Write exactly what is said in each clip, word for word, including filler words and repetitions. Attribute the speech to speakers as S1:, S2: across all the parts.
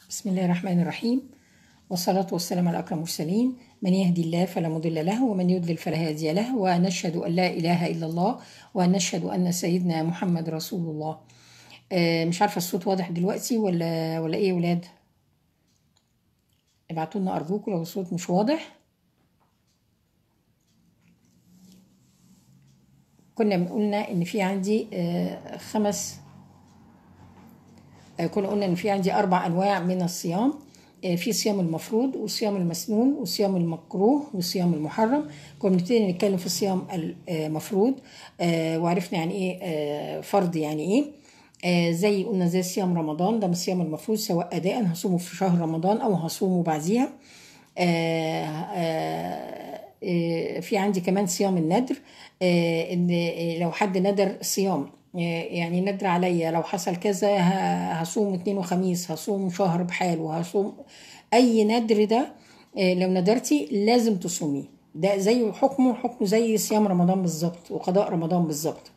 S1: بسم الله الرحمن الرحيم، والصلاة والسلام على أكرم المرسلين. من يهدي الله فلا مضل له، ومن يضلل فلا هادي له، ونشهد أن لا إله إلا الله، ونشهد أن سيدنا محمد رسول الله. آه، مش عارفة الصوت واضح دلوقتي ولا ولا إيه يا ولاد؟ ابعتوا لنا أرجوكم لو الصوت مش واضح. كنا قلنا إن في عندي آه، خمس آه، كنا قلنا إن في عندي أربع أنواع من الصيام. في صيام المفروض، والصيام المسنون، والصيام المكروه، والصيام المحرم. كنا بنبتدي نتكلم في الصيام المفروض، وعرفنا يعني ايه فرض، يعني ايه زي قلنا زي صيام رمضان، ده من الصيام المفروض سواء اداء هصومه في شهر رمضان او هصومه بعديها. في عندي كمان صيام الندر، ان لو حد ندر صيام، يعني ندر عليا لو حصل كذا هصوم اثنين وخميس، هصوم شهر بحاله، هصوم اي ندر ده. لو ندرتي لازم تصومي، ده زي حكمه حكمه زي صيام رمضان بالظبط وقضاء رمضان بالظبط.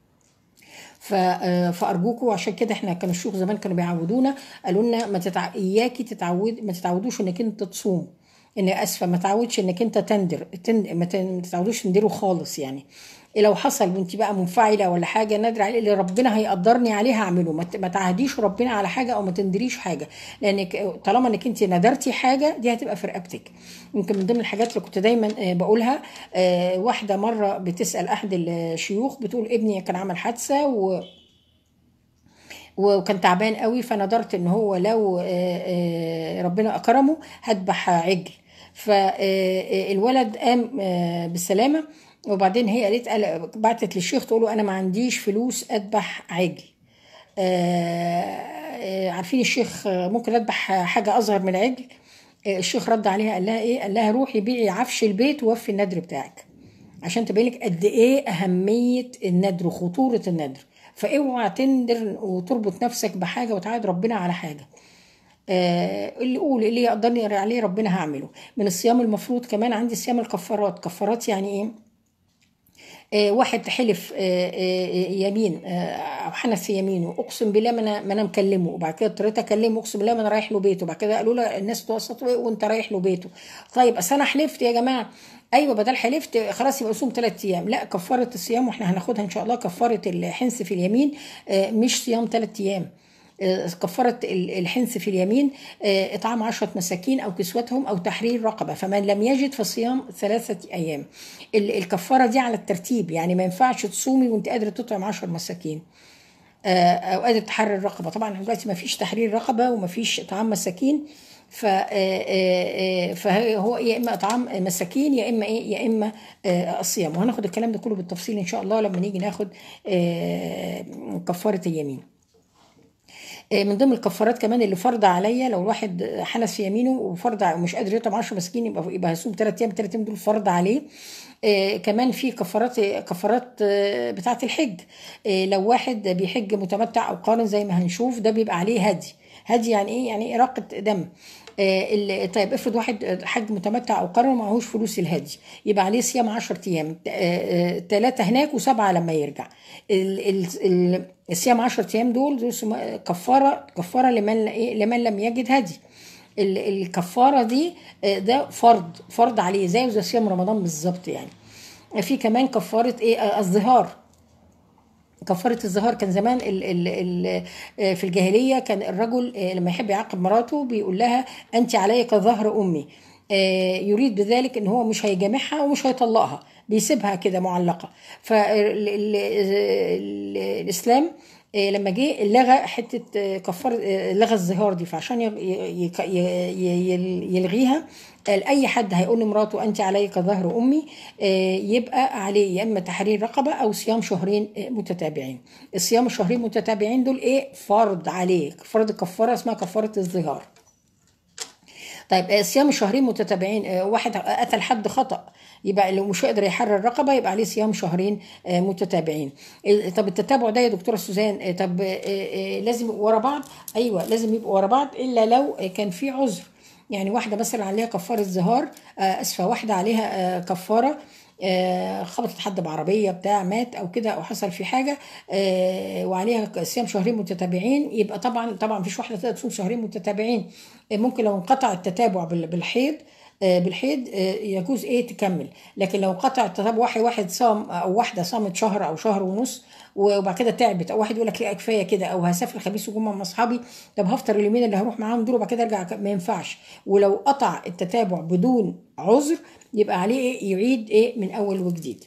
S1: فارجوكوا، عشان كده احنا كانوا الشيوخ زمان كانوا بيعودونا، قالوا لنا ما تتع... اياكي تتعود ما تتعودوش انك انت تصوم، ان اسفه ما تعودش انك انت تندر تند... ما تتعودوش تندروا خالص. يعني لو حصل وانت بقى منفعله ولا حاجه نادر عليه اللي ربنا هيقدرني عليه هعمله، ما تعهديش ربنا على حاجه او ما تندريش حاجه، لانك طالما انك انت ندرتي حاجه دي هتبقى في رقبتك. يمكن من ضمن الحاجات اللي كنت دايما بقولها، واحده مره بتسال احد الشيوخ بتقول ابني كان عمل حادثه و وكان تعبان قوي، فنظرت ان هو لو ربنا اكرمه هذبح عجل. فالولد قام بالسلامه، وبعدين هي قالت بعتت للشيخ تقول له انا ما عنديش فلوس اذبح عجل. عارفين الشيخ ممكن اذبح حاجه اصغر من العجل؟ الشيخ رد عليها قال لها ايه؟ قال لها روحي بيعي عفش البيت ووفي الندر بتاعك، عشان تبينلك قد ايه اهميه الندر وخطوره الندر. فاوعى تندر وتربط نفسك بحاجه وتعاهد ربنا على حاجه. آه اللي يقول اللي يقدرني عليه ربنا هعمله. من الصيام المفروض كمان عندي صيام الكفارات. كفارات يعني ايه؟ آه واحد حلف آه آه يمين او حنث في يمينه، اقسم بالله ما انا ما انا مكلمه، وبعد كده اضطريت اكلمه اقسم بالله ما انا رايح له بيته، وبعد كده قالوا له الناس توسطوا وانت رايح له بيته. طيب اصل انا حلفت يا جماعه، ايوه بدل حلفت خلاص يبقى صوم ثلاث ايام. لا، كفاره الصيام واحنا هناخدها ان شاء الله، كفاره الحنث في اليمين مش صيام ثلاث ايام. كفاره الحنث في اليمين اطعام عشرة مساكين او كسوتهم او تحرير رقبه، فمن لم يجد فصيام ثلاثه ايام. الكفاره دي على الترتيب، يعني ما ينفعش تصومي وانت قادره تطعم عشر مساكين او قادر تحرر رقبه. طبعا دلوقتي ما فيش تحرير رقبه وما فيش اطعام مساكين، فهو يا اما اطعام مساكين يا اما ايه يا اما الصيام. وهناخد الكلام ده كله بالتفصيل ان شاء الله لما نيجي ناخد كفاره اليمين. من ضمن الكفارات كمان اللي فرض عليا، لو الواحد حنث في يمينه وفرض ومش قادر يطعم عشرة مساكين يبقى يبقى هيصوم ثلاث ايام، ثلاث ايام دول فرض عليه. آه كمان في كفارات كفارات آه بتاعه الحج. آه لو واحد بيحج متمتع او قارن زي ما هنشوف ده بيبقى عليه هدي. هدي يعني ايه؟ يعني اراقه دم. آه طيب افرض واحد حج متمتع او قارن معهوش فلوس الهدي، يبقى عليه صيام عشرة ايام، ثلاثه هناك وسبعه لما يرجع. ال ال ال الصيام عشرة ايام دول دول كفاره كفاره لمن لمن لم يجد هدي. الكفاره دي ده فرض فرض عليه زي زي صيام رمضان بالظبط. يعني في كمان كفاره ايه؟ الظهار. كفاره الظهار كان زمان ال ال ال في الجاهليه كان الرجل لما يحب يعاقب مراته بيقول لها انت علي كظهر امي، يريد بذلك ان هو مش هيجامعها ومش هيطلقها، بيسيبها كده معلقه. فالاسلام لما جه لغى حته كفاره، لغى الظهار دي، فعشان يلغيها قال اي حد هيقول لمراته انت علي كظهر امي يبقى عليه يا اما تحرير رقبه او صيام شهرين متتابعين. الصيام الشهرين متتابعين دول ايه؟ فرض عليه، فرض كفاره اسمها كفاره الظهار. طيب صيام شهرين متتابعين، واحد قتل حد خطأ يبقى لو مش قادر يحرر رقبه يبقى عليه صيام شهرين متتابعين. طب التتابع ده يا دكتوره سوزان طب لازم ورا بعض؟ ايوه لازم يبقوا ورا بعض الا لو كان في عذر. يعني واحده مثلا عليها كفاره ظهار، اسفه واحده عليها كفاره آه خبطت حد بعربيه بتاع مات او كده، او حصل في حاجه آه وعليها صيام شهرين متتابعين، يبقى طبعا طبعا مفيش واحده تقدر تصوم شهرين متتابعين. آه ممكن لو انقطع التتابع بال- بالحيض، آه، بالحيض آه، يجوز ايه تكمل. لكن لو قطع التتابع، واحد واحد صام او واحده صامت شهر او شهر ونص وبعد كده تعبت، او واحد يقول لك لا كفايه كده، او هسافر خميس وجمعه مع اصحابي، طب هفطر اليومين اللي هروح معاهم دول وبعد كده ارجع، ما ينفعش. ولو قطع التتابع بدون عذر يبقى عليه إيه؟ يعيد ايه من اول وجديد.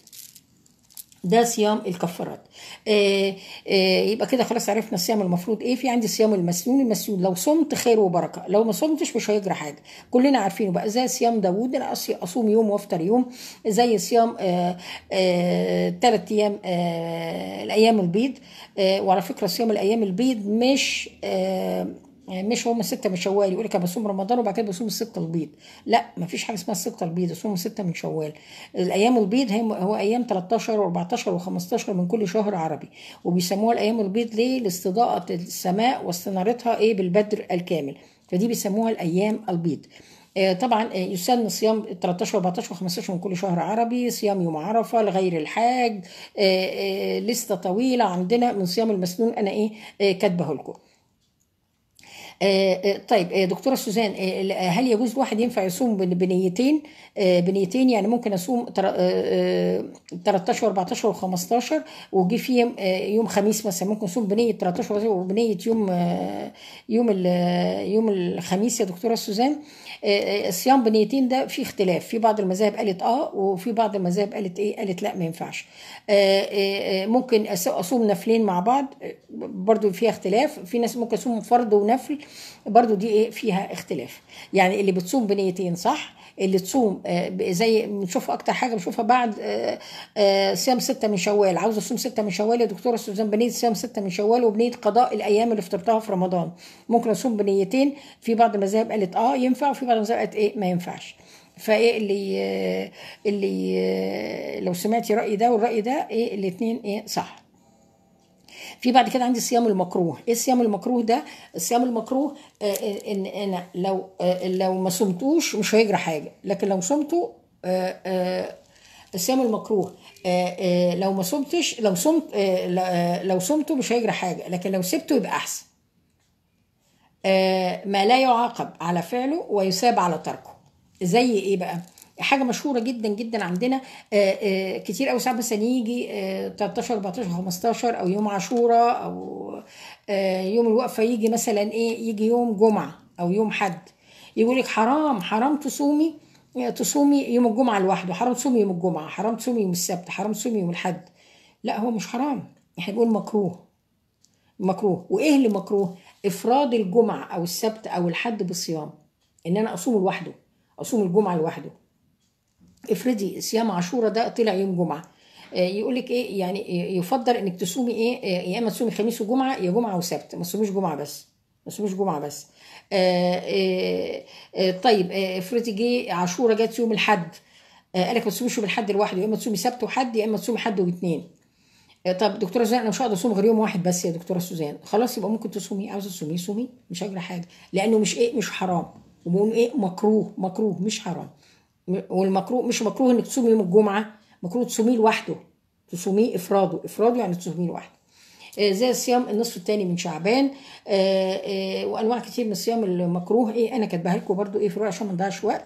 S1: ده صيام الكفارات. آه آه يبقى كده خلاص عرفنا الصيام المفروض ايه. في عندي صيام المسنون. المسنون لو صمت خير وبركه، لو ما صمتش مش هيجرى حاجه، كلنا عارفينه بقى. زي صيام داوود، انا أصي- اصوم يوم وافطر يوم. زي صيام آه آه ثلاث ايام آه الايام البيض. آه وعلى فكره صيام الايام البيض مش آه يعني مش هم ستة من شوال يقول لك انا بصوم رمضان وبعد كده بصوم الستة البيض. لا، ما فيش حاجه اسمها الستة البيض، صوم ستة من شوال. الايام البيض هي هو ايام تلتاشر و14 و15 من كل شهر عربي. وبيسموها الايام البيض ليه؟ لاستضاءه السماء واستنارتها ايه بالبدر الكامل، فدي بيسموها الايام البيض. آه، طبعا آه، يسن صيام تلتاشر و14 و15 من كل شهر عربي، صيام يوم عرفه لغير الحاج. آه، آه، لسته طويله عندنا من صيام المسنون، انا ايه آه، كاتبه لكم. آه، آه، طيب آه، دكتورة سوزان، آه، هل يجوز الواحد ينفع يصوم بن- بنيتين؟ آه، بنيتين يعني ممكن اصوم تر- آه، آه، تلتاشر اربعتاشر و15 وجي في يوم آه، يوم خميس مثلا، ممكن اصوم بنية تلتاشر وبنية يوم آه، يوم ال- آه، يوم الخميس يا دكتورة سوزان؟ آه، آه، الصيام بنيتين ده في اختلاف، في بعض المذاهب قالت اه، وفي بعض المذاهب قالت ايه، قالت لا ما ينفعش. آه، آه، آه، ممكن أس- اصوم نفلين مع بعض، آه، برضو فيها اختلاف. في ناس ممكن يصوموا فرض ونفل، برضو دي ايه فيها اختلاف. يعني اللي بتصوم بنيتين صح، اللي تصوم آه، ب- زي بنشوفها اكتر حاجه بنشوفها بعد آه، آه، صيام ستة من شوال. عاوزه اصوم ستة من شوال يا دكتوره سوزان، بنيه صيام ستة من شوال وبنيه قضاء الايام اللي فطرتها في رمضان، ممكن اصوم بنيتين. في بعض المذاهب قالت اه ينفع، وفي بعض المذاهب قالت ايه ما ينفعش. فايه اللي آه، اللي آه، لو سمعتي رايي ده والراي ده ايه الاثنين ايه صح. في بعد كده عندي الصيام المكروه. ايه الصيام المكروه ده؟ الصيام المكروه آه، آه، ان انا لو آه، لو ما صمتوش مش هيجرى حاجه، لكن لو صمته آه، آه، الصيام المكروه آه، آه، لو ما صمتش، لو صمت آه، ل- آه، لو صمته مش هيجرى حاجه، لكن لو سبته يبقى احسن. آه، ما لا يعاقب على فعله ويثاب على تركه. زي ايه بقى؟ حاجه مشهوره جدا جدا عندنا آه، آه، كتير قوي، ساعات مثلا يجي آه، تلتاشر اربعتاشر خمستاشر او يوم عاشوراء او آه، يوم الوقفه، يجي مثلا ايه، يجي يوم جمعه او يوم حد، يقول لك حرام حرام تصومي تصومي يوم الجمعه لوحده، حرام تصومي يوم الجمعه، حرام تصومي يوم السبت، حرام تصومي يوم الحد. لا، هو مش حرام، احنا بنقول مكروه. مكروه. وايه اللي مكروه؟ افراد الجمعه او السبت او الحد بالصيام، ان انا اصوم لوحده، اصوم الجمعه لوحده. افرضي صيام عاشوراء ده طلع يوم جمعه، يقول لك ايه يعني يفضل انك تصومي ايه آه، يا اما تصومي خميس وجمعه يا جمعه وسبت، ما تصوميش جمعه بس، ما تصوميش جمعه بس. آه، آه، آه، طيب آه، افرضي جه عاشوراء جت يوم الاحد، آه، قال لك ما تصوميش يوم الاحد لوحده، يا اما تصومي سبت وحد يا اما تصومي حد واثنين. طب دكتوره سوزان انا مش هقدر اصوم غير يوم واحد بس يا دكتوره سوزان، خلاص يبقى ممكن تصومي، عاوزه تصومي صومي مش هجرى حاجه، لانه مش ايه مش حرام. وبقول ايه مكروه، مكروه مش حرام. والمكروه مش مكروه انك تصومي يوم الجمعه، مكروه تصوميه لوحده، تصوميه افراده، افراده يعني تصوميه لوحده. آه، زي الصيام النصف الثاني من شعبان. آه، آه، وانواع كتير من الصيام المكروه ايه انا كاتباها لكم برده ايه في الورقه عشان ما نضيعش وقت.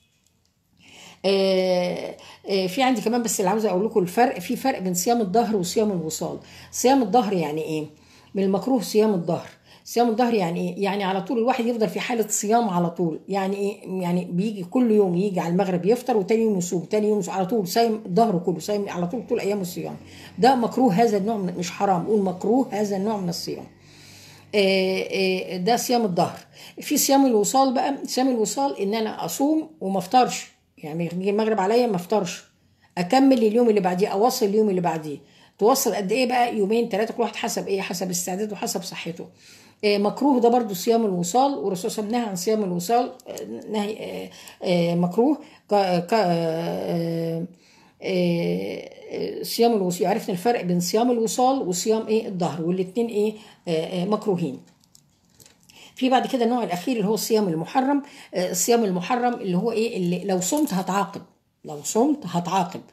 S1: آه، آه، في عندي كمان، بس اللي عاوزه اقول لكم الفرق، في فرق بين صيام الظهر وصيام الوصال. صيام الظهر يعني ايه؟ من المكروه صيام الظهر. صيام الظهر يعني ايه؟ يعني على طول الواحد يفضل في حاله صيام على طول. يعني ايه؟ يعني بيجي كل يوم يجي على المغرب يفطر وتاني يوم يصوم، تاني يوم يصوم، على طول صايم الظهر كله، صايم على طول طول ايام الصيام. ده مكروه، هذا النوع من، مش حرام، قول مكروه هذا النوع من الصيام. آه، آه، ده صيام الظهر. في صيام الوصال بقى، صيام الوصال ان انا اصوم وما افطرش، يعني يجي المغرب عليا ما افطرش، اكمل اليوم اللي بعديه، اوصل اليوم اللي بعديه. توصل قد ايه بقى؟ يومين ثلاثه، كل واحد حسب ايه، حسب استعداده وحسب صحته. آه، مكروه ده برضو صيام الوصال، والرسول صلى الله عليه وسلم نهى عن صيام الوصال آه، نهي آه، آه، مكروه. ك ك آه، آه، آه، صيام الوصال، عرفنا الفرق بين صيام الوصال وصيام ايه الظهر، والاثنين ايه آه، آه، مكروهين. في بعد كده النوع الاخير اللي هو الصيام المحرم. آه، الصيام المحرم اللي هو ايه، اللي لو صمت هتعاقب، لو صمت هتعاقب.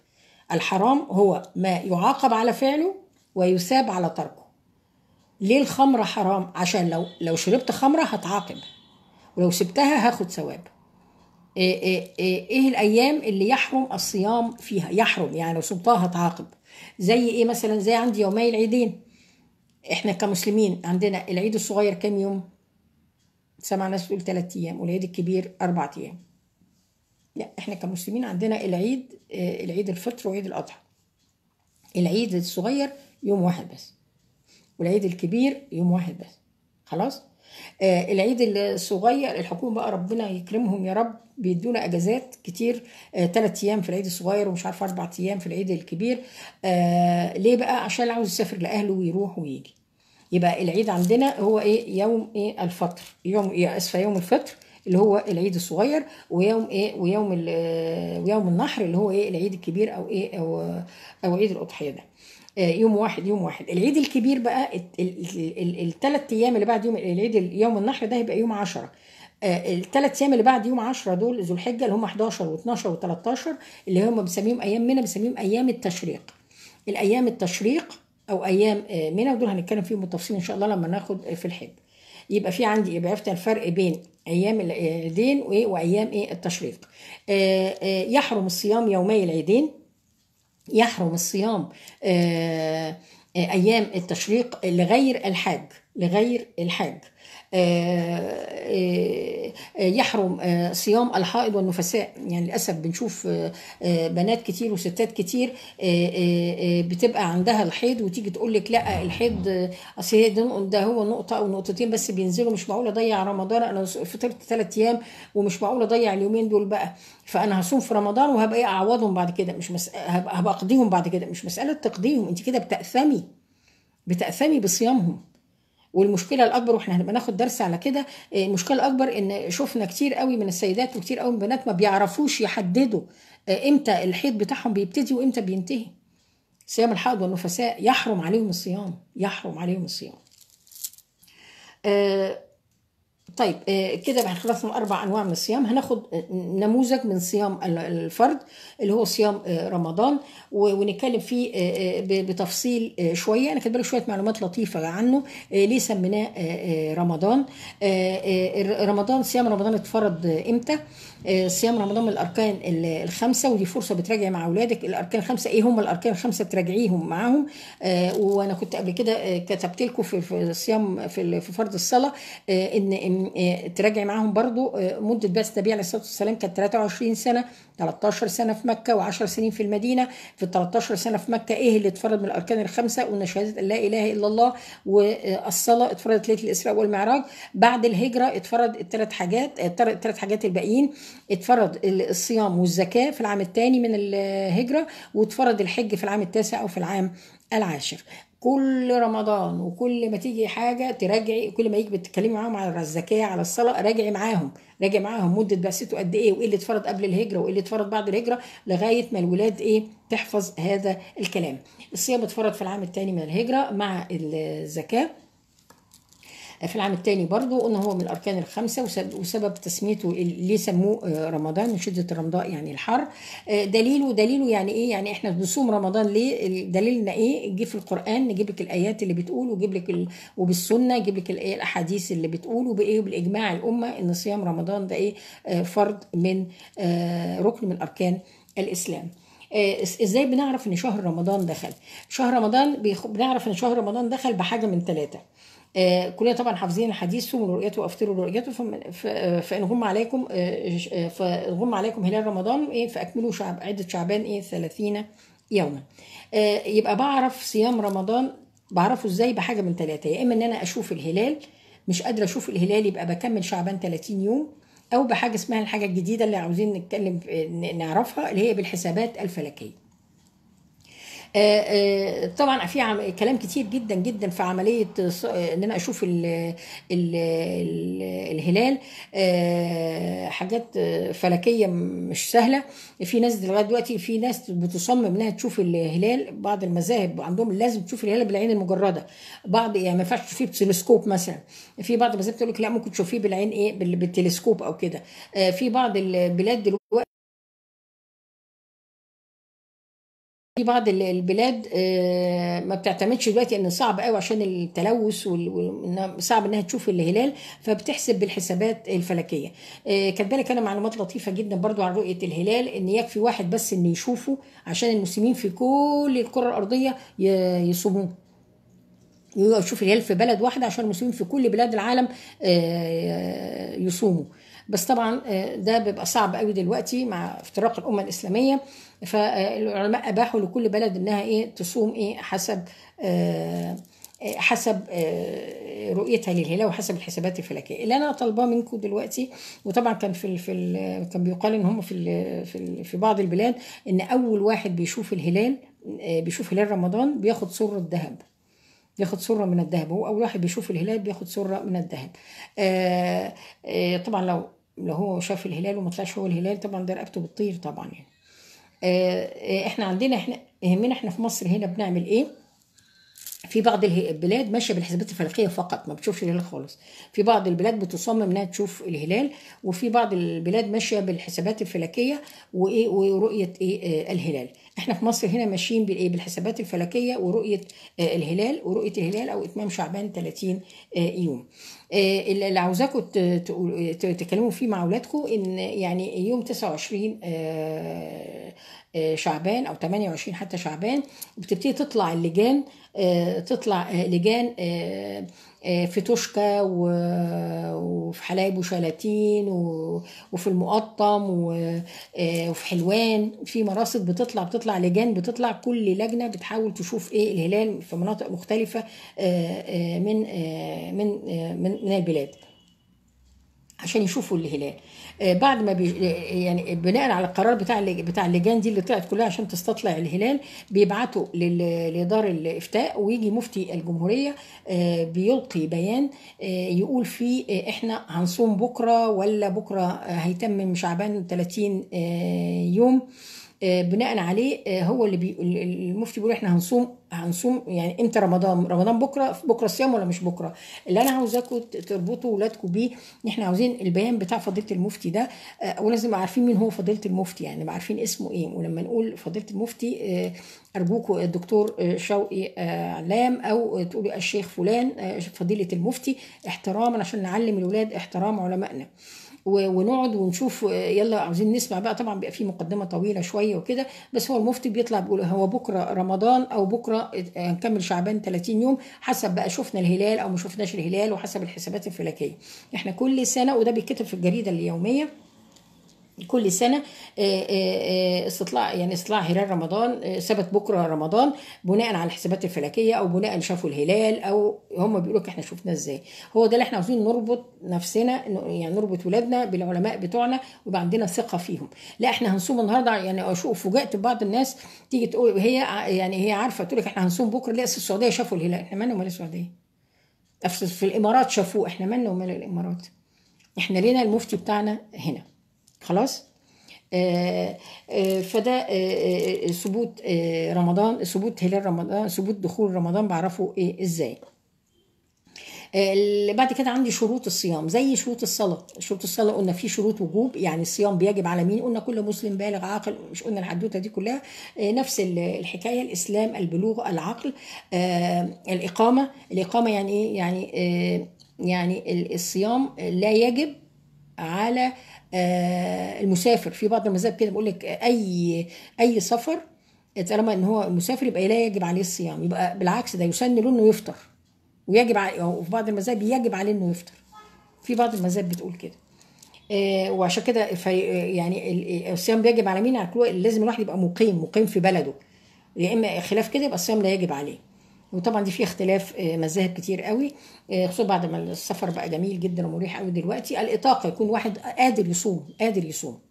S1: الحرام هو ما يعاقب على فعله ويثاب على تركه. ليه الخمره حرام؟ عشان لو لو شربت خمره هتعاقب، ولو سبتها هاخد ثواب. ايه, إيه, إيه, ايه الايام اللي يحرم الصيام فيها؟ يحرم يعني لو صمتها هتعاقب. زي ايه مثلا؟ زي عندي يومي العيدين. احنا كمسلمين عندنا العيد الصغير كام يوم؟ سمع ناس تقول ثلاث ايام، والعيد الكبير اربع ايام. لا، احنا كمسلمين عندنا العيد آه، العيد الفطر وعيد الاضحى. العيد الصغير يوم واحد بس، والعيد الكبير يوم واحد بس. خلاص. آه العيد الصغير الحكومه بقى ربنا يكرمهم يا رب بيدونا اجازات كتير، ثلاث آه ايام في العيد الصغير ومش عارفه اربع ايام في العيد الكبير. آه ليه بقى؟ عشان اللي عاوز يسافر لاهله ويروح ويجي. يبقى العيد عندنا هو ايه؟ يوم ايه؟ الفطر، يوم ايه؟ اسفه، يوم الفطر اللي هو العيد الصغير، ويوم ايه؟ ويوم ويوم النحر اللي هو ايه؟ العيد الكبير او ايه؟ او او عيد الاضحيه ده. يوم واحد يوم واحد. العيد الكبير بقى الثلاث ايام اللي بعد يوم العيد يوم النحر ده هيبقى يوم عشرة. الثلاث ايام اللي بعد يوم عشرة دول ذو الحجه اللي هم حداشر و12 و13 اللي هم بنسميهم ايام منى، بنسميهم ايام التشريق. الايام التشريق او ايام منى، ودول هنتكلم فيهم بالتفصيل ان شاء الله لما ناخد في الحج. يبقى في عندي، يبقى عرفت الفرق بين ايام العيدين وايام ايه؟ التشريق. يحرم الصيام يومي العيدين، يحرم الصيام ايام التشريق لغير الحاج، لغير الحاج. يحرم صيام الحائض والنفساء. يعني للاسف بنشوف بنات كتير وستات كتير بتبقى عندها الحيض وتيجي تقول لك لا الحيض اصل ده هو نقطه او نقطتين بس بينزلوا، مش معقول اضيع رمضان، انا فطرت ثلاث ايام ومش معقول اضيع اليومين دول بقى، فانا هصوم في رمضان وهبقى اعوضهم بعد كده، مش مس... هبقى, هبقى اقضيهم بعد كده. مش مساله تقضيهم، انت كده بتاثمي، بتاثمي بصيامهم. والمشكله الاكبر، واحنا هنبقى ناخد درس على كده، المشكله الاكبر ان شفنا كتير قوي من السيدات وكتير قوي من البنات ما بيعرفوش يحددوا امتى الحيض بتاعهم بيبتدي وامتى بينتهي. صيام الحائض والنفساء يحرم عليهم الصيام، يحرم عليهم الصيام. أه طيب كده بقى خلصنا اربع انواع من الصيام. هناخد نموذج من صيام الفرد اللي هو صيام رمضان، ونتكلم فيه بتفصيل شويه. انا كاتبه شويه معلومات لطيفه عنه. ليه سميناه رمضان؟ رمضان، صيام رمضان اتفرض امتى؟ صيام رمضان من الاركان الخمسه، ودي فرصه بتراجع مع اولادك الاركان الخمسه. ايه هم الاركان الخمسه؟ تراجعيهم معاهم. وانا كنت قبل كده كتبت لكم في الصيام في فرض الصلاه ان تراجعي معاهم برضو مده بعثه النبي عليه الصلاه والسلام كانت ثلاثة وعشرين سنه، ثلاثة عشر سنه في مكه وعشر سنين في المدينه. في ال ثلاثة عشر سنه في مكه ايه اللي اتفرض من الاركان الخمسه؟ قلنا شهاده لا اله الا الله، والصلاه اتفرضت ليله الاسراء والمعراج. بعد الهجره اتفرض الثلاث حاجات، الثلاث حاجات الباقيين اتفرض الصيام والزكاه في العام الثاني من الهجره، واتفرض الحج في العام التاسع او في العام العاشر. كل رمضان وكل ما تيجي حاجه تراجعي، كل ما يجي بتتكلمي معاهم على الزكاه على الصلاه راجعي معاهم، راجعي معاهم مده بعثته قد ايه، وايه اللي اتفرض قبل الهجره وايه اللي اتفرض بعد الهجره، لغايه ما الولاد ايه تحفظ هذا الكلام. الصيام اتفرض في العام الثاني من الهجره مع الزكاه في العام الثاني برضو. قلنا هو من الاركان الخمسه، وسبب تسميته ليه سموه رمضان من شده الرمضاء يعني الحر. دليله دليله يعني ايه؟ يعني احنا بنصوم رمضان ليه؟ دليلنا ايه؟ نجيب في القران نجيب لك الايات اللي بتقول، وجيب لك ال... وبالسنه نجيب لك الاحاديث اللي بتقول، وبايه؟ بالاجماع الامه ان صيام رمضان ده ايه؟ فرض من ركن من اركان الاسلام. ازاي بنعرف ان شهر رمضان دخل؟ شهر رمضان بنعرف ان شهر رمضان دخل بحاجه من ثلاثه. آه كلنا طبعا حافظين الحديث: صوموا لرؤيته وافطروا لرؤيته، فان غم عليكم آه فغم عليكم هلال رمضان ايه فاكملوا شعب عده شعبان ايه ثلاثين يوما. آه يبقى بعرف صيام رمضان بعرفه ازاي؟ بحاجه من ثلاثه: يا اما ان انا اشوف الهلال، مش قادره اشوف الهلال يبقى بكمل شعبان ثلاثين يوم، او بحاجه اسمها الحاجه الجديده اللي عاوزين نتكلم نعرفها اللي هي بالحسابات الفلكيه. طبعا في كلام كتير جدا جدا في عمليه ان انا اشوف ال ال ال الهلال، حاجات فلكيه مش سهله. في ناس لغايه دلوقتي في ناس بتصمم انها تشوف الهلال، بعض المذاهب عندهم لازم تشوف الهلال بالعين المجرده، بعض يعني ما ينفعش تشوفيه بتلسكوب مثلا، في بعض المذاهب تقول لك لا ممكن تشوفيه بالعين ايه بالتلسكوب او كده. في بعض البلاد دلوقتي في بعض ال- البلاد آه، ما بتعتمدش دلوقتي، ان صعب قوي عشان التلوث وال- وإنها صعب انها تشوف الهلال، فبتحسب بالحسابات الفلكيه. آه، كاتبه لك انا معلومات لطيفه جدا برضو عن رؤيه الهلال، ان يكفي واحد بس انه يشوفه عشان المسلمين في كل الكره الارضيه ي- يصوموه. يشوف الهلال في بلد واحده عشان المسلمين في كل بلاد العالم آه، يصوموا. بس طبعا آه، ده بيبقى صعب قوي دلوقتي مع افتراق الامه الاسلاميه، فالعلماء اباحوا لكل بلد انها ايه تصوم ايه حسب آه، آه، حسب آه، رؤيتها للهلال وحسب الحسابات الفلكيه. اللي انا طالباه منكم دلوقتي، وطبعا كان في ال في ال كان بيقال ان هم في ال في ال في بعض البلاد ان اول واحد بيشوف الهلال آه، بيشوف هلال رمضان بياخد سره ذهب، بياخد سره من الذهب. هو اول واحد بيشوف الهلال بياخد سره من الذهب. آه آه طبعا لو لو هو شاف الهلال وما طلعش هو الهلال، طبعا ده رقبته بتطير طبعا يعني. آه آه، احنا عندنا احنا يهمنا احنا في مصر هنا بنعمل ايه. في بعض اله- البلاد ماشيه بالحسابات الفلكيه فقط، ما بتشوفش الهلال خالص. في بعض البلاد بتصمم انها تشوف الهلال، وفي بعض البلاد ماشيه بالحسابات الفلكيه وايه ورؤيه ايه آه الهلال. احنا في مصر هنا ماشيين بالايه بالحسابات الفلكيه ورؤيه آه الهلال، ورؤيه الهلال او اتمام شعبان ثلاثين آه يوم. آه، اللي عاوزاكم ت- تقول- ت- تتكلموا فيه مع اولادكم ان يعني يوم تسعة وعشرين آه، آه، شعبان او ثمانية وعشرين حتى شعبان بتبتدي تطلع اللجان، آه، تطلع آه، لجان آه، آه، في توشكا و- وفي حلايب وشلاتين و- وفي المقطم و- آه، وفي حلوان، في مراصد بتطلع بتطلع لجان، بتطلع كل لجنه بتحاول تشوف ايه الهلال في مناطق مختلفه آه، آه، من آه، من آه، من من البلاد عشان يشوفوا الهلال. آه، بعد ما بي يعني بناء على القرار بتاع اللج- بتاع اللجان دي اللي طلعت كلها عشان تستطلع الهلال، بيبعتوا لل- لدار الافتاء، ويجي مفتي الجمهوريه آه، بيلقي بيان آه، يقول فيه آه، احنا هنصوم بكره ولا بكره آه، هيتمم شعبان ثلاثين آه، يوم. آه، بناء عليه آه، هو اللي بي المفتي بيقول احنا هنصوم هنصوم يعني امتى رمضان رمضان بكره بكره الصيام ولا مش بكره. اللي انا عاوزاكم تربطوا ولادكم بيه ان احنا عاوزين البيان بتاع فضيله المفتي ده آه، ولازم نبقى عارفين مين هو فضيله المفتي، يعني نبقى عارفين اسمه ايه. ولما نقول فضيله المفتي آه، ارجوكم الدكتور آه، شوقي آه، علام، او تقولوا الشيخ فلان آه، فضيله المفتي، احتراما عشان نعلم الولاد احترام علمائنا. و- ونقعد ونشوف آه، يلا عاوزين نسمع بقى. طبعا بيبقى في مقدمه طويله شويه وكده، بس هو المفتي بيطلع بيقول هو بكره رمضان او بكره آه، هنكمل شعبان ثلاثين يوم، حسب بقى شفنا الهلال او ما شفناش الهلال، وحسب الحسابات الفلكيه. احنا كل سنه، وده بيتكتب في الجريده اليوميه كل سنة آه، آه، آه، استطلاع يعني استطلاع هلال رمضان آه، ثبت بكرة رمضان بناء على الحسابات الفلكية، أو بناء شافوا الهلال، أو هم بيقولوا لك احنا شفناه ازاي. هو ده اللي احنا عاوزين نربط نفسنا، يعني نربط ولادنا بالعلماء بتوعنا ويبقى عندنا ثقة فيهم. لا احنا هنصوم النهارده، يعني اشوف فوجئت ببعض الناس تيجي تقول هي ع- يعني هي عارفة تقول لك احنا هنصوم بكرة، لا أصل السعودية شافوا الهلال. احنا مالنا ومال السعودية؟ أصل في الإمارات شافوه، احنا مالنا ومال الإمارات؟ احنا لينا المفتي بتاعنا هنا. خلاص. آه، آه، فده آه، آه، ثبوت آه، رمضان، ثبوت هلال رمضان، ثبوت دخول رمضان بعرفه ايه ازاي. آه، اللي بعد كده عندي شروط الصيام زي شروط الصلاة. شروط الصلاة قلنا في شروط وجوب، يعني الصيام بيجب على مين؟ قلنا كل مسلم بالغ عاقل، مش قلنا الحدوتة دي كلها. آه، نفس ال- الحكاية، الإسلام، البلوغ، العقل، آه، الإقامة. الإقامة يعني ايه؟ يعني آه، يعني ال- الصيام لا يجب على آه، المسافر. في بعض المذاهب كده بيقول لك اي اي سفر طالما ان هو مسافر يبقى لا يجب عليه الصيام، يبقى بالعكس ده يسن له انه يفطر، ويجب عليه، وفي بعض المذاهب يجب عليه انه يفطر. في بعض المذاهب بتقول كده. آه، وعشان كده في يعني ال- الصيام بيجب على مين؟ على كل، لازم الواحد يبقى مقيم مقيم في بلده، يا اما خلاف كده يبقى الصيام لا يجب عليه. وطبعا دي فيها اختلاف آه، مذاهب كتير قوي، آه، خصوصا بعد ما السفر بقى جميل جدا ومريح قوي دلوقتي. الاطاقه يكون واحد قادر يصوم، قادر يصوم.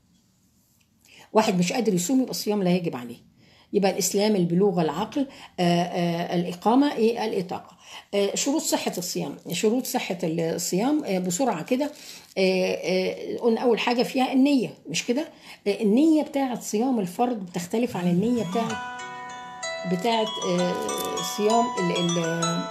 S1: واحد مش قادر يصوم يبقى الصيام لا يجب عليه. يبقى الاسلام، البلوغ، العقل، آآ آآ الاقامه، ايه الاطاقه. آه، شروط صحه الصيام. شروط صحه الصيام آه، بسرعه كده. آه، آه، قلنا اول حاجه فيها النيه، مش كده؟ آه، النيه بتاعه صيام الفرض بتختلف عن النيه بتاعه بتاعه آه، صيام ال- ال-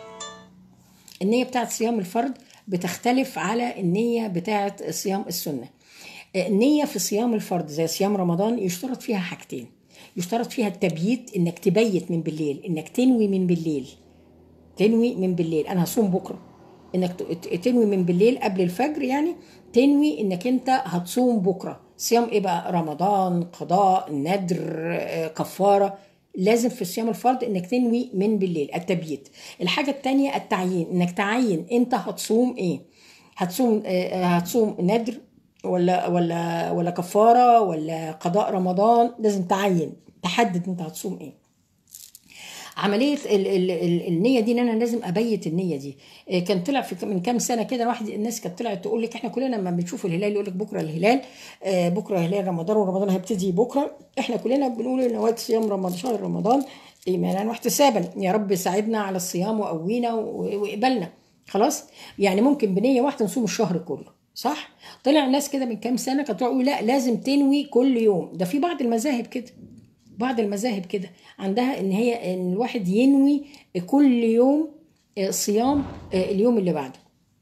S1: النيه بتاعه صيام الفرض بتختلف على النيه بتاعه صيام السنه. النية في صيام الفرض زي صيام رمضان يشترط فيها حاجتين. يشترط فيها التبييت، انك تبيت من بالليل، انك تنوي من بالليل، تنوي من بالليل انا هصوم بكره، انك تنوي من بالليل قبل الفجر، يعني تنوي انك انت هتصوم بكره. صيام ايه بقى؟ رمضان، قضاء، ندر، كفاره. لازم في الصيام الفرض انك تنوي من بالليل التبييت. الحاجه الثانيه التعيين، انك تعين انت هتصوم ايه. هتصوم هتصوم ندر ولا ولا ولا كفاره ولا قضاء رمضان. لازم تعين، تحدد انت هتصوم ايه. عمليه ال ال ال النيه دي ان انا لازم ابيت النيه دي. كان طلع في من كام سنه كده واحد، الناس كانت طلعت تقول لك احنا كلنا لما بنشوف الهلال يقول لك بكره الهلال، بكره هلال رمضان ورمضان هيبتدي بكره، احنا كلنا بنقول نواه صيام رمضان، شهر رمضان ايمانا واحتسابا، يا رب ساعدنا على الصيام وقوينا واقبلنا. خلاص، يعني ممكن بنيه واحده نصوم الشهر كله، صح؟ طلع ناس كده من كام سنه كانت تقول لا لازم تنوي كل يوم. ده في بعض المذاهب كده، بعض المذاهب كده عندها ان هي ان الواحد ينوي كل يوم صيام اليوم اللي بعده.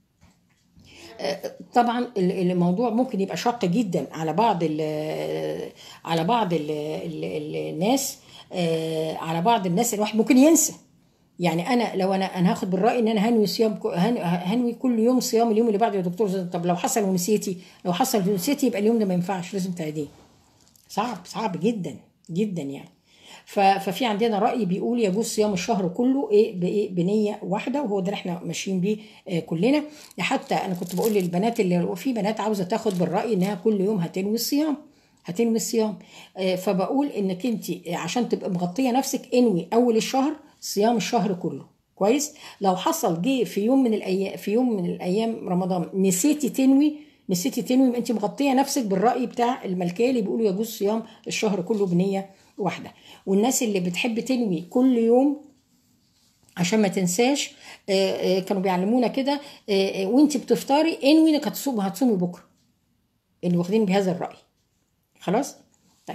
S1: طبعا الموضوع ممكن يبقى شاق جدا على بعض ال على بعض ال الناس، على بعض الناس الواحد ممكن ينسى. يعني انا لو انا انا هاخد بالراي ان انا هنوي صيام، هنوي كل يوم صيام اليوم اللي بعده يا دكتور. طب لو حصل ونسيتي، لو حصل ونسيتي يبقى اليوم ده ما ينفعش، لازم تعيديه. صعب، صعب جدا جدا يعني. ففي عندنا راي بيقول يجوز صيام الشهر كله ايه بايه بنيه واحده، وهو ده اللي احنا ماشيين بيه آه كلنا. حتى انا كنت بقول للبنات، اللي في بنات عاوزه تاخد بالراي انها كل يوم هتنوي الصيام، هتنوي الصيام. آه فبقول انك انت عشان تبقى مغطيه نفسك انوي اول الشهر صيام الشهر كله، كويس. لو حصل جه في يوم من الايام، في يوم من الايام رمضان نسيتي تنوي، نسيتي تنوي، انت مغطيه نفسك بالراي بتاع الملكيه اللي بيقولوا يجوز صيام الشهر كله بنيه واحده. والناس اللي بتحب تنوي كل يوم عشان ما تنساش، كانوا بيعلمونا كده وانت بتفطري انوي انك هتصومي، هتصومي بكره، اللي واخدين بهذا الراي. خلاص طيب.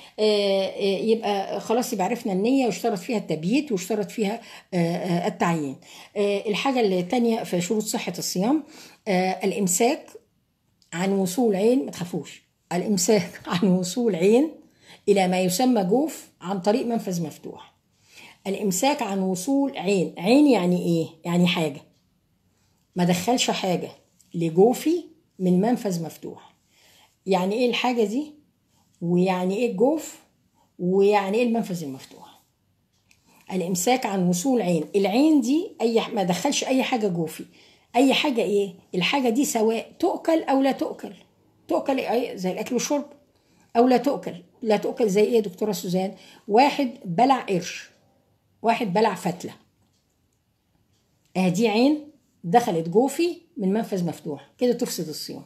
S1: يبقى خلاص، يبقى عرفنا النية واشترط فيها التبييت واشترط فيها التعيين. الحاجة الثانية في شروط صحة الصيام الإمساك عن وصول عين، ما تخافوش، الإمساك عن وصول عين إلى ما يسمى جوف عن طريق منفذ مفتوح. الإمساك عن وصول عين، عين يعني إيه؟ يعني حاجة، ما دخلش حاجة لجوفي من منفذ مفتوح. يعني إيه الحاجة دي؟ ويعني إيه الجوف؟ ويعني إيه المنفذ المفتوح؟ الإمساك عن وصول عين، العين دي أي ما دخلش أي حاجة جوفي. أي حاجة إيه؟ الحاجة دي سواء تؤكل أو لا تؤكل. تؤكل زي الأكل والشرب، أو لا تؤكل. لا تؤكل زي إيه يا دكتورة سوزان؟ واحد بلع قرش، واحد بلع فتلة، دي عين دخلت جوفي من منفذ مفتوح، كده تفسد الصيام.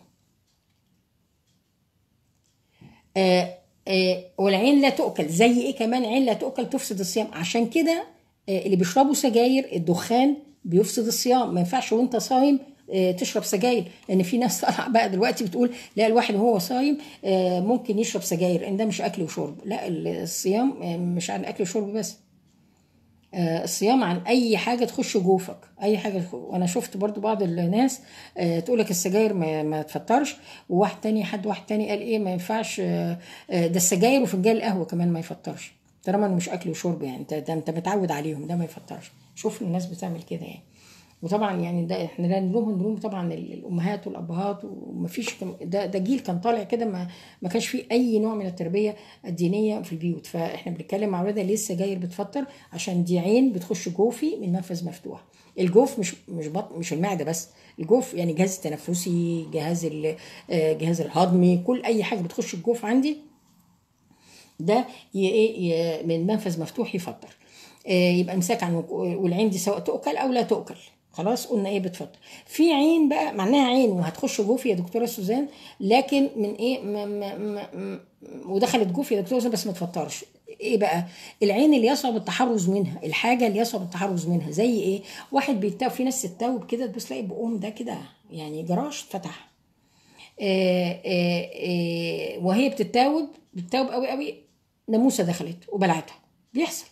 S1: آه آه والعين لا تؤكل زي ايه كمان؟ عين لا تؤكل تفسد الصيام. عشان كده آه اللي بيشربوا سجاير، الدخان بيفسد الصيام. ما ينفعش وانت صايم آه تشرب سجاير، لان في ناس طالعه بقى دلوقتي بتقول لا الواحد وهو صايم آه ممكن يشرب سجاير، ان ده مش اكل وشرب. لا، الصيام آه مش عن اكل وشرب بس، الصيام عن اي حاجه تخش جوفك، اي حاجه. وانا شفت برضو بعض الناس تقول لك السجاير ما, ما تفطرش، وواحد تاني حد واحد تاني قال ايه ما ينفعش ده السجاير وفنجان القهوه كمان ما يفطرش، طالما انه مش اكل وشرب. يعني انت ده انت متعود عليهم، ده ما يفطرش. شوف الناس بتعمل كده يعني. وطبعا يعني ده احنا لا نلوم نلوم طبعا الامهات والابهات، ومفيش ده ده جيل كان طالع كده ما ما كانش فيه اي نوع من التربيه الدينيه في البيوت. فاحنا بنتكلم مع اولادنا ليه السجاير بتفطر؟ عشان دي عين بتخش جوفي من منفذ مفتوح. الجوف مش مش بطن، مش المعده بس، الجوف يعني جهاز التنفسي، جهاز الجهاز الهضمي، كل اي حاجه بتخش الجوف عندي ده من منفذ مفتوح يفطر. يبقى امساك عن، والعين دي سواء تؤكل او لا تؤكل. خلاص قلنا ايه بتفطر. في عين بقى معناها عين وهتخش جوفي يا دكتوره سوزان، لكن من ايه م م م ودخلت جوفي يا دكتوره سوزان بس ما تفطرش. ايه بقى العين اللي يصعب التحرز منها؟ الحاجه اللي يصعب التحرز منها زي ايه؟ واحد بيتاوب، في ناس تتاوب كده تبص تلاقي بقهم ده كده يعني جراش فتح، آآ آآ وهي بتتاوب بتتاوب قوي قوي، ناموسه دخلت وبلعتها، بيحصل.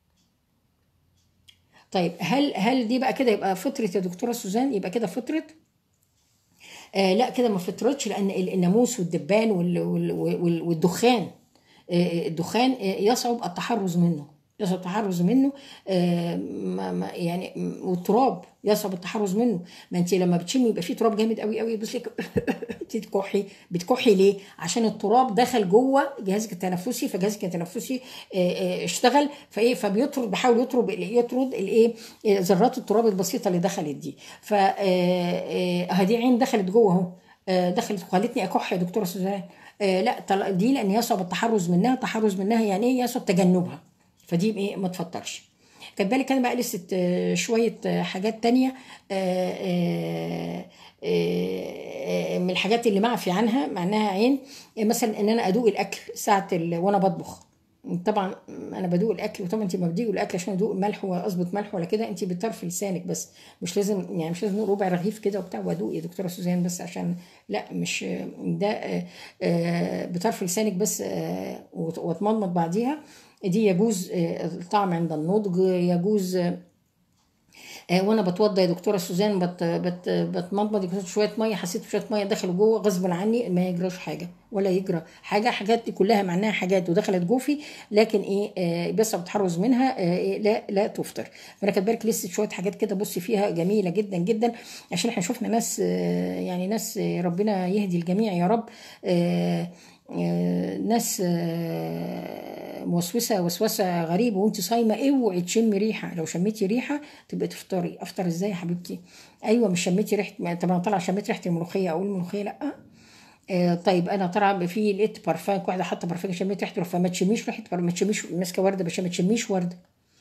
S1: طيب هل هل دي بقى كده يبقى فطرة يا دكتوره سوزان؟ يبقى كده فطرة؟ آه لا كده ما فطرتش، لان الناموس والدبان وال وال وال والدخان الدخان يصعب التحرز منه، يصعب التحرز منه. يعني والتراب يصعب التحرز منه. ما انت لما بتشمي يبقى فيه تراب جامد قوي قوي، بس لك بتكحي بتكحي ليه؟ عشان التراب دخل جوه جهازك التنفسي، فجهازك التنفسي اشتغل فايه، فبيطرد، بيحاول يطرد يطرد الايه، ذرات التراب البسيطه اللي دخلت دي. ف هذه عين دخلت جوه اهو، دخلت وخلتني اكح يا دكتوره سوزان. لا دي لان يصعب التحرز منها. تحرز منها يعني ايه؟ يصعب تجنبها، فدي ايه ما تفطرش. كانت بالي كان بقى لسه شويه حاجات تانية من الحاجات اللي معفي عنها معناها عين، مثلا ان انا ادوق الاكل ساعه وانا بطبخ. طبعا انا بدوق الاكل، وطبعا انت ما بدوق الاكل عشان ادوق ملح واظبط ملح ولا كده، انت بطرف لسانك بس، مش لازم يعني مش لازم ربع رغيف كده وبتاع وادوق يا دكتوره سوزان، بس عشان لا مش ده بطرف لسانك بس واتمضمض بعديها. دي يجوز الطعم عند النضج، يجوز وانا بتوضى يا دكتوره سوزان بت بت بتمضمض شويه ميه، حسيت بشويه ميه دخلوا جوه غصب عني، ما يجراش حاجه ولا يجرى حاجه. حاجات دي كلها معناها حاجات ودخلت جوفي، لكن ايه آه بس بتحرز منها آه إيه لا لا تفطر. فانا كاتبه لك لسه شويه حاجات كده بصي فيها جميله جدا جدا، عشان احنا شفنا ناس آه يعني ناس آه ربنا يهدي الجميع يا رب. آه ناس موسوسه وسوسه غريبه وانت صايمه، اوعي تشمي ريحه. لو شميتي ريحه تبقى تفطري. افطر ازاي يا حبيبتي؟ ايوه مش شميتي ريحه، طب انا طالعه شميت ريحه الملوخيه، اقول الملوخيه لا؟ آه طيب انا طالعه في لقيت بارفان، واحده حاطه بارفان شميت ريحته، فما تشميش ريحه، ما تشميش ماسكه ورده بس ما تشميش ورده.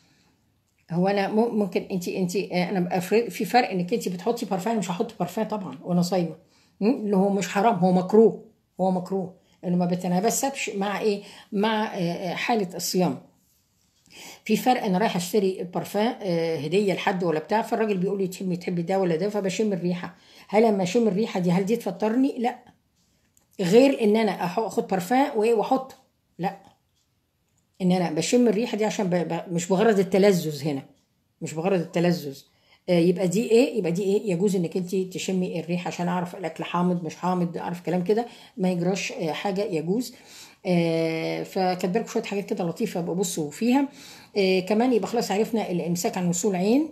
S1: هو انا ممكن انت انت انا في فرق انك انت بتحطي بارفان، مش هحط بارفان طبعا وانا صايمه، اللي هو مش حرام، هو مكروه، هو مكروه انه ما بتناسبش مع ايه، مع حاله الصيام. في فرق، انا رايحه اشتري بارفان هديه لحد ولا بتاع، فالراجل بيقول لي تحبي تحبي ده ولا ده، فبشم الريحه. هل لما اشم الريحه دي هل دي تفطرني؟ لا. غير ان انا اخد بارفان وايه واحطه، لا، ان انا بشم الريحه دي عشان ب... ب... مش بغرض التلذذ هنا، مش بغرض التلذذ. آه يبقى دي ايه، يبقى دي ايه، يجوز انك انت تشمي الريحه عشان اعرف الاكل حامض مش حامض، اعرف كلام كده، ما يجراش آه حاجه، يجوز. آه فكاتبه لكم شويه حاجات كده لطيفه ببصوا فيها. آه كمان يبقى خلاص عرفنا الامساك عن وصول عين.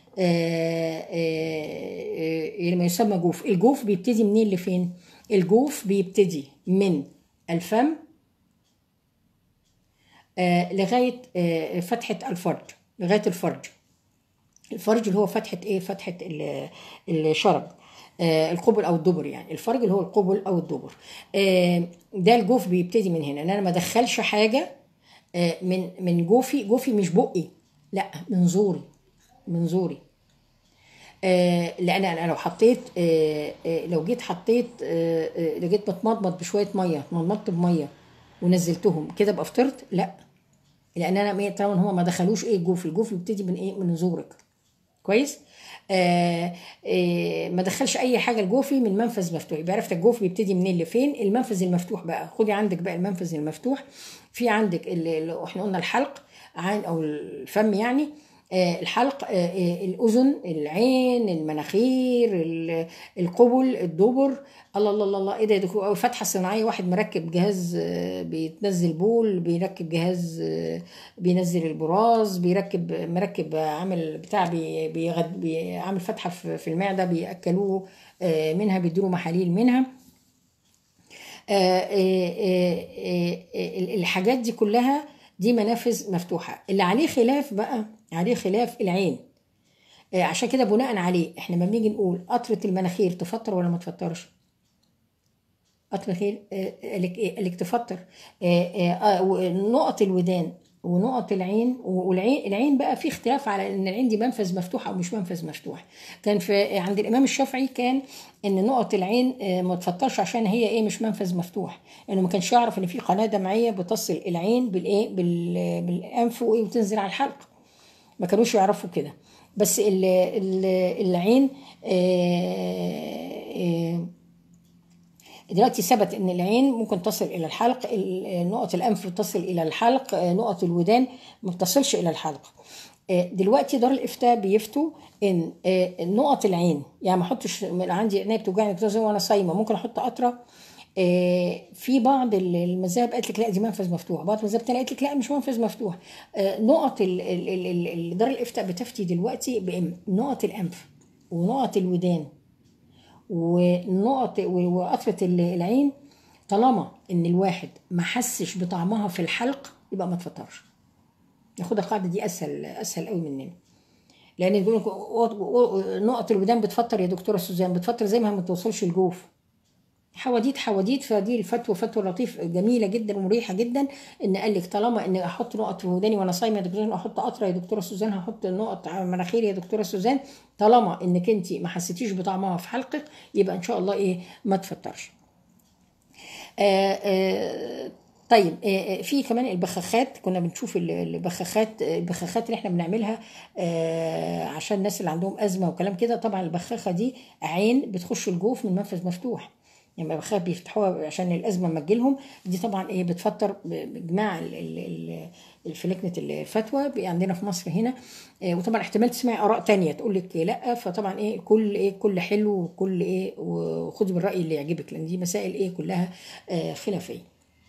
S1: آه آه آه ما يسمى جوف. الجوف بيبتدي منين لفين؟ الجوف بيبتدي من الفم آه لغايه آه فتحه الفرج، لغايه الفرج. الفرج اللي هو فتحه ايه، فتحه الشرج، آه القبل او الدبر، يعني الفرج اللي هو القبل او الدبر. آه ده الجوف بيبتدي من هنا، ان انا ما ادخلش حاجه آه من من جوفي. جوفي مش بقي، لا، من زوري، من زوري. آه لان انا لو حطيت آه آه لو جيت حطيت آه آه لو جيت بتمضمض بشويه ميه، مضمضت بميه ونزلتهم كده ابقى فطرت؟ لا، لان انا طالما هو ما دخلوش ايه الجوف. الجوف بيبتدي من ايه، من زورك. كويس. آه آه ما دخلش اي حاجه الجوفي من منفذ مفتوح. يبقى عرفت الجوف بيبتدي منين لفين. المنفذ المفتوح بقى، خدي عندك بقى المنفذ المفتوح. في عندك اللي احنا قلنا الحلق عن او الفم يعني، آه الحلق، آه آه الاذن، العين، المناخير، القبل، الدبر. الله الله الله ايه ده يا دكتور، فتحه صناعيه. واحد مركب جهاز آه بيتنزل بول، بيركب جهاز آه بينزل البراز، بيركب مركب عامل بتاع بي بيغد بيعمل فتحه في المعده بياكلوه آه منها، بيديله محاليل منها. آه آه آه الحاجات دي كلها دي منافذ مفتوحه. اللي عليه خلاف بقى، عليه خلاف العين. عشان كده بناء عليه احنا لما بنيجي نقول قطره المناخير تفطر ولا ما تفطرش؟ قطره الخير قالك ايه، قالك تفطر. نقط الودان ونقط العين، والعين العين بقى في اختلاف على ان العين دي منفذ مفتوح او مش منفذ مفتوح. كان في عند الامام الشافعي كان ان نقط العين ما تفطرش عشان هي ايه، مش منفذ مفتوح، لانه يعني ما كانش يعرف ان في قناه دمعيه بتصل العين بالايه بالانف وايه وتنزل على الحلق. ما كانوش يعرفوا كده. بس العين دلوقتي ثبت ان العين ممكن تصل الى الحلق، نقط الانف تصل الى الحلق، نقط الودان ما بتصلش الى الحلق. دلوقتي دار الافتاء بيفتوا ان نقط العين، يعني ما احطش عندي عينيا بتوجعني كده زي وانا صايمه، ممكن احط قطره آه، في بعض ال- المذاهب قالت لك لا دي منفذ مفتوح، بعض المذاهب التانية قالت لك لا مش منفذ مفتوح. آه، نقط ال- ال- ال- ال- دار الافتاء بتفتي دلوقتي بنقط الانف ونقط الودان ونقط و- وقطرة ال- العين، طالما ان الواحد ما حسش بطعمها في الحلق يبقى ما تفطرش. ناخدها القاعده دي اسهل اسهل قوي مننا. لان بيقول لك نقط الودان بتفطر يا دكتوره سوزان، بتفطر زي ما ما توصلش الجوف. حواديت حواديت. فدي الفتوى فتوى لطيف جميله جدا ومريحه جدا، ان قال لك طالما ان احط نقط في وداني وانا صايمه يا دكتوره، احط قطره يا دكتوره سوزان، هحط نقط على مناخيري يا دكتوره سوزان، طالما انك انت ما حسيتيش بطعمها في حلقك يبقى ان شاء الله ايه ما تفطرش. آه، آه، طيب، آه، آه، في كمان البخاخات، كنا بنشوف ال- البخاخات البخاخات اللي احنا بنعملها آه، عشان الناس اللي عندهم ازمه وكلام كده. طبعا البخاخه دي عين بتخش الجوف من منفذ مفتوح، يعني البخاخ بيفتحوها عشان الازمه ما تجيلهم. دي طبعا ايه بتفطر باجماع ال- ال- ال- الفلكنه الفتوى بي- عندنا في مصر هنا. آه، وطبعا احتمال تسمعي اراء تانية تقول لك لا، فطبعا ايه كل ايه كل حلو وكل ايه وخدي بالراي اللي يعجبك، لان دي مسائل ايه كلها آه، خلافيه.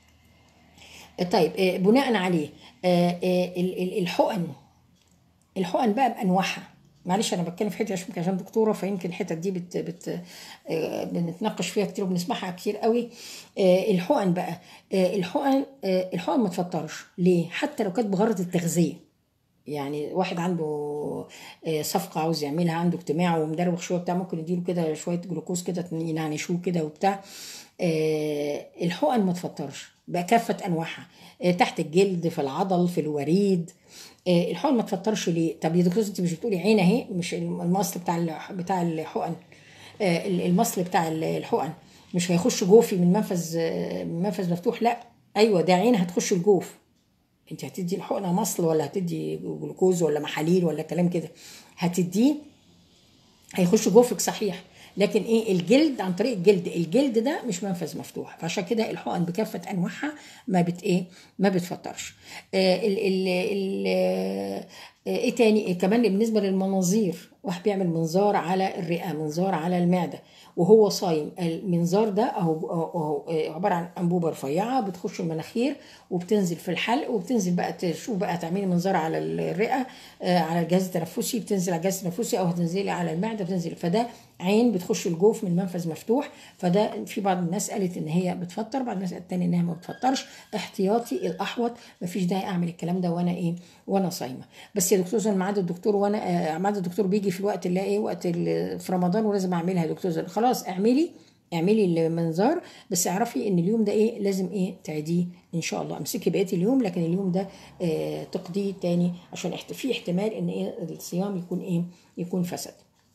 S1: طيب، آه، بناء عليه آه، آه، ال- ال- الحقن الحقن بقى بانواعها. معلش انا بتكلم في حته عشان عشان دكتوره، فيمكن الحتت دي بت بت آه، بنتناقش فيها كتير وبنسمعها كتير قوي. آه، الحقن بقى آه، الحقن آه، الحقن ما تفطرش ليه حتى لو كانت بغرض التغذيه. يعني واحد عنده آه، صفقة عاوز يعملها، عنده اجتماع ومدروخ شوية بتاع، ممكن يديله كده شوية جلوكوز كده ينعنشوه كده وبتاع. آه، الحقن ما تفطرش بكافة أنواعها، آه، تحت الجلد، في العضل، في الوريد. آه، الحقن ما تفطرش ليه؟ طب يا دكتور انت مش بتقولي عين اهي، مش المصل بتاع الح- بتاع الحقن، آه، المصل بتاع الحقن مش هيخش جوفي من منفذ آه، من منفذ مفتوح؟ لا، ايوه ده عين هتخش الجوف. انت هتدي الحقنه مصل ولا هتدي جلوكوز ولا محاليل ولا كلام كده؟ هتديه هيخش جوفك صحيح، لكن ايه الجلد عن طريق الجلد، الجلد ده مش منفذ مفتوح. فعشان كده الحقن بكافه انواعها ما بت ايه ما بتفطرش. آه ال ال ال آه ايه تاني إيه كمان بالنسبه للمناظير، واحد بيعمل منظار على الرئه، منظار على المعده وهو صايم. المنظار ده اهو اهو آه، عباره عن انبوبه رفيعه بتخش المناخير وبتنزل في الحلق، وبتنزل بقى تشوف بقى تعملي منظار على الرئه، آه، على الجهاز التنفسي، بتنزل على الجهاز التنفسي او هتنزلي على المعده بتنزل. فده عين بتخش الجوف من منفذ مفتوح. فده في بعض الناس قالت ان هي بتفطر، بعض الناس قالت تاني انها ما بتفطرش. احتياطي الاحوط، مفيش داعي اعمل الكلام ده وانا ايه وانا صايمه. بس يا دكتور زين ميعاد الدكتور، وانا آه، ميعاد الدكتور بيجي في الوقت اللي ايه وقت ال- في رمضان ولازم اعملها يا دكتور زين. خلاص اعملي اعملي المنظار، بس اعرفي ان اليوم ده ايه لازم ايه تعيديه ان شاء الله. امسكي بقيه اليوم لكن اليوم ده آه تقضيه تاني، عشان احت- في احتمال ان ايه الصيام يكون ايه يكون فسد.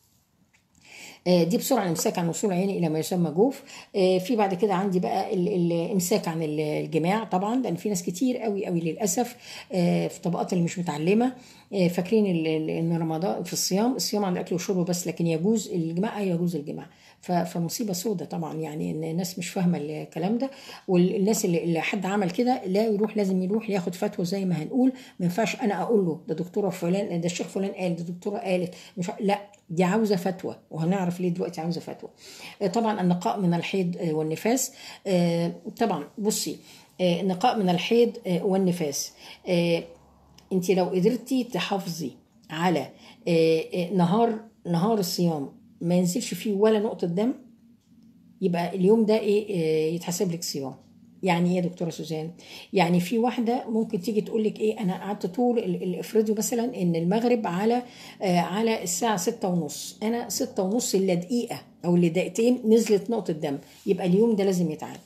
S1: آه، دي بسرعه الامساك عن وصول عيني الى ما يسمى جوف. آه، في بعد كده عندي بقى ال- الامساك عن ال- الجماع، طبعا لان في ناس كتير قوي قوي للاسف آه، في الطبقات اللي مش متعلمه آه، فاكرين ال- ال- ان رمضان في الصيام الصيام عن الاكل والشرب بس، لكن يجوز الجماع، أيوة يجوز الجماع. ف- فمصيبه سودة طبعا، يعني ان الناس مش فاهمه الكلام ده. والناس اللي, اللي حد عمل كده لا يروح، لازم يروح ياخد فتوى زي ما هنقول. ما ينفعش انا اقول له ده دكتوره فلان، ده الشيخ فلان قال، ده دكتوره قالت، مش ع- لا، دي عاوزه فتوى، وهنعرف ليه دلوقتي عاوزه فتوى. آه، طبعا النقاء من الحيض آه، والنفاس. آه، طبعا بصي، آه، النقاء من الحيض آه، والنفاس. آه، انت لو قدرتي تحافظي على آه، آه، نهار نهار الصيام ما ينزلش فيه ولا نقطه دم، يبقى اليوم ده ايه آه، يتحسب لك صيام. يعني ايه يا دكتوره سوزان؟ يعني في واحده ممكن تيجي تقول لك ايه انا قعدت طول ال- ال- افرضوا مثلا ان المغرب على آه على الساعه ستة ونص، انا ستة ونص الا دقيقه او الا دقيقتين نزلت نقطه دم، يبقى اليوم ده لازم يتعاد.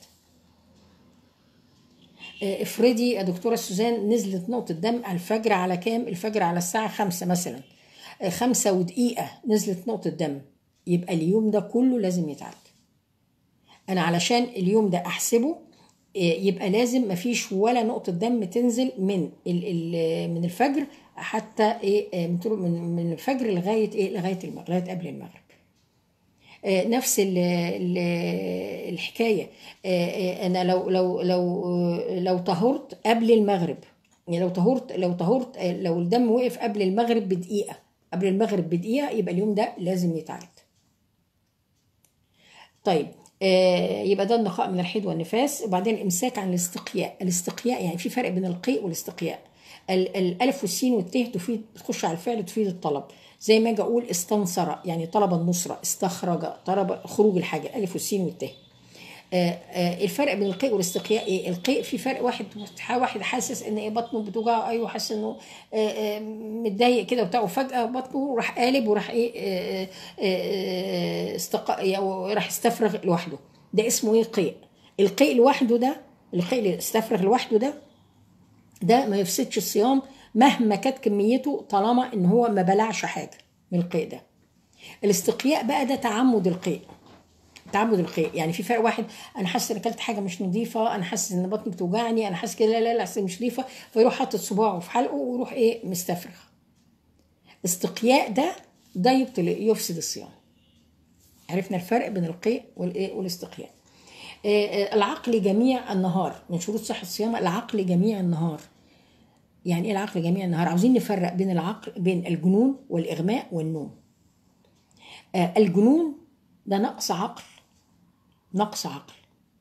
S1: آه، افرضي يا دكتوره سوزان نزلت نقطه دم الفجر على كام؟ الفجر على الساعه خمسة مثلا، آه، خمسة ودقيقه نزلت نقطه دم، يبقى اليوم ده كله لازم يتعاد. انا علشان اليوم ده احسبه إيه، يبقى لازم مفيش ولا نقطة دم تنزل من ال ال من الفجر حتى ايه من طرق- من من الفجر لغاية ايه لغاية المغرب، لغاية قبل المغرب. آه، نفس ال ال الحكاية. آه، آه، انا لو لو لو آه، لو طهرت قبل المغرب، يعني لو طهرت لو طهرت آه، لو الدم وقف قبل المغرب بدقيقة، قبل المغرب بدقيقة، يبقى اليوم ده لازم يتعاد. طيب، آه يبقى ده النقاء من الحيض والنفاس. وبعدين الامساك عن الاستقياء. الاستقياء يعني في فرق بين القيء والاستقياء. الالف والسين والته تفيد، تخش على الفعل تفيد الطلب، زي ما اجي اقول استنصر يعني طلب النصره، استخرج طلب خروج الحاجه، الالف والسين والته. آه آه الفرق بين القيء والاستقياء ايه؟ القيء في فرق، واحد واحد حاسس ان ايه بطنه بتوجعه، ايوه حاسس انه آه آه متضايق كده وبتاع، وفجاه بطنه راح قالب وراح ايه آه آه استق... راح استفرغ لوحده، ده اسمه ايه؟ قيء. القيء لوحده ده، القيء اللي استفرغ لوحده ده ده ما يفسدش الصيام مهما كانت كميته، طالما ان هو ما بلعش حاجه من القيء ده. الاستقياء بقى ده تعمد القيء، تعمد القيء. يعني في فرق، واحد انا حاسس ان اكلت حاجه مش نظيفه، انا حاسس ان بطني بتوجعني، انا حاسس كده لا لا لا مش نظيفه، فيروح حاطط صباعه في حلقه ويروح ايه مستفرغ. استقياء ده ده يبطل يفسد الصيام. عرفنا الفرق بين القيء والايه والاستقياء. العقل جميع النهار، من شروط صحه الصيام العقل جميع النهار. يعني ايه العقل جميع النهار؟ عاوزين نفرق بين العقل، بين الجنون والاغماء والنوم. آه الجنون ده نقص عقل، نقص عقل.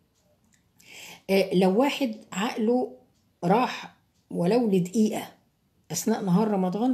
S1: آه لو واحد عقله راح ولو لدقيقة أثناء نهار رمضان،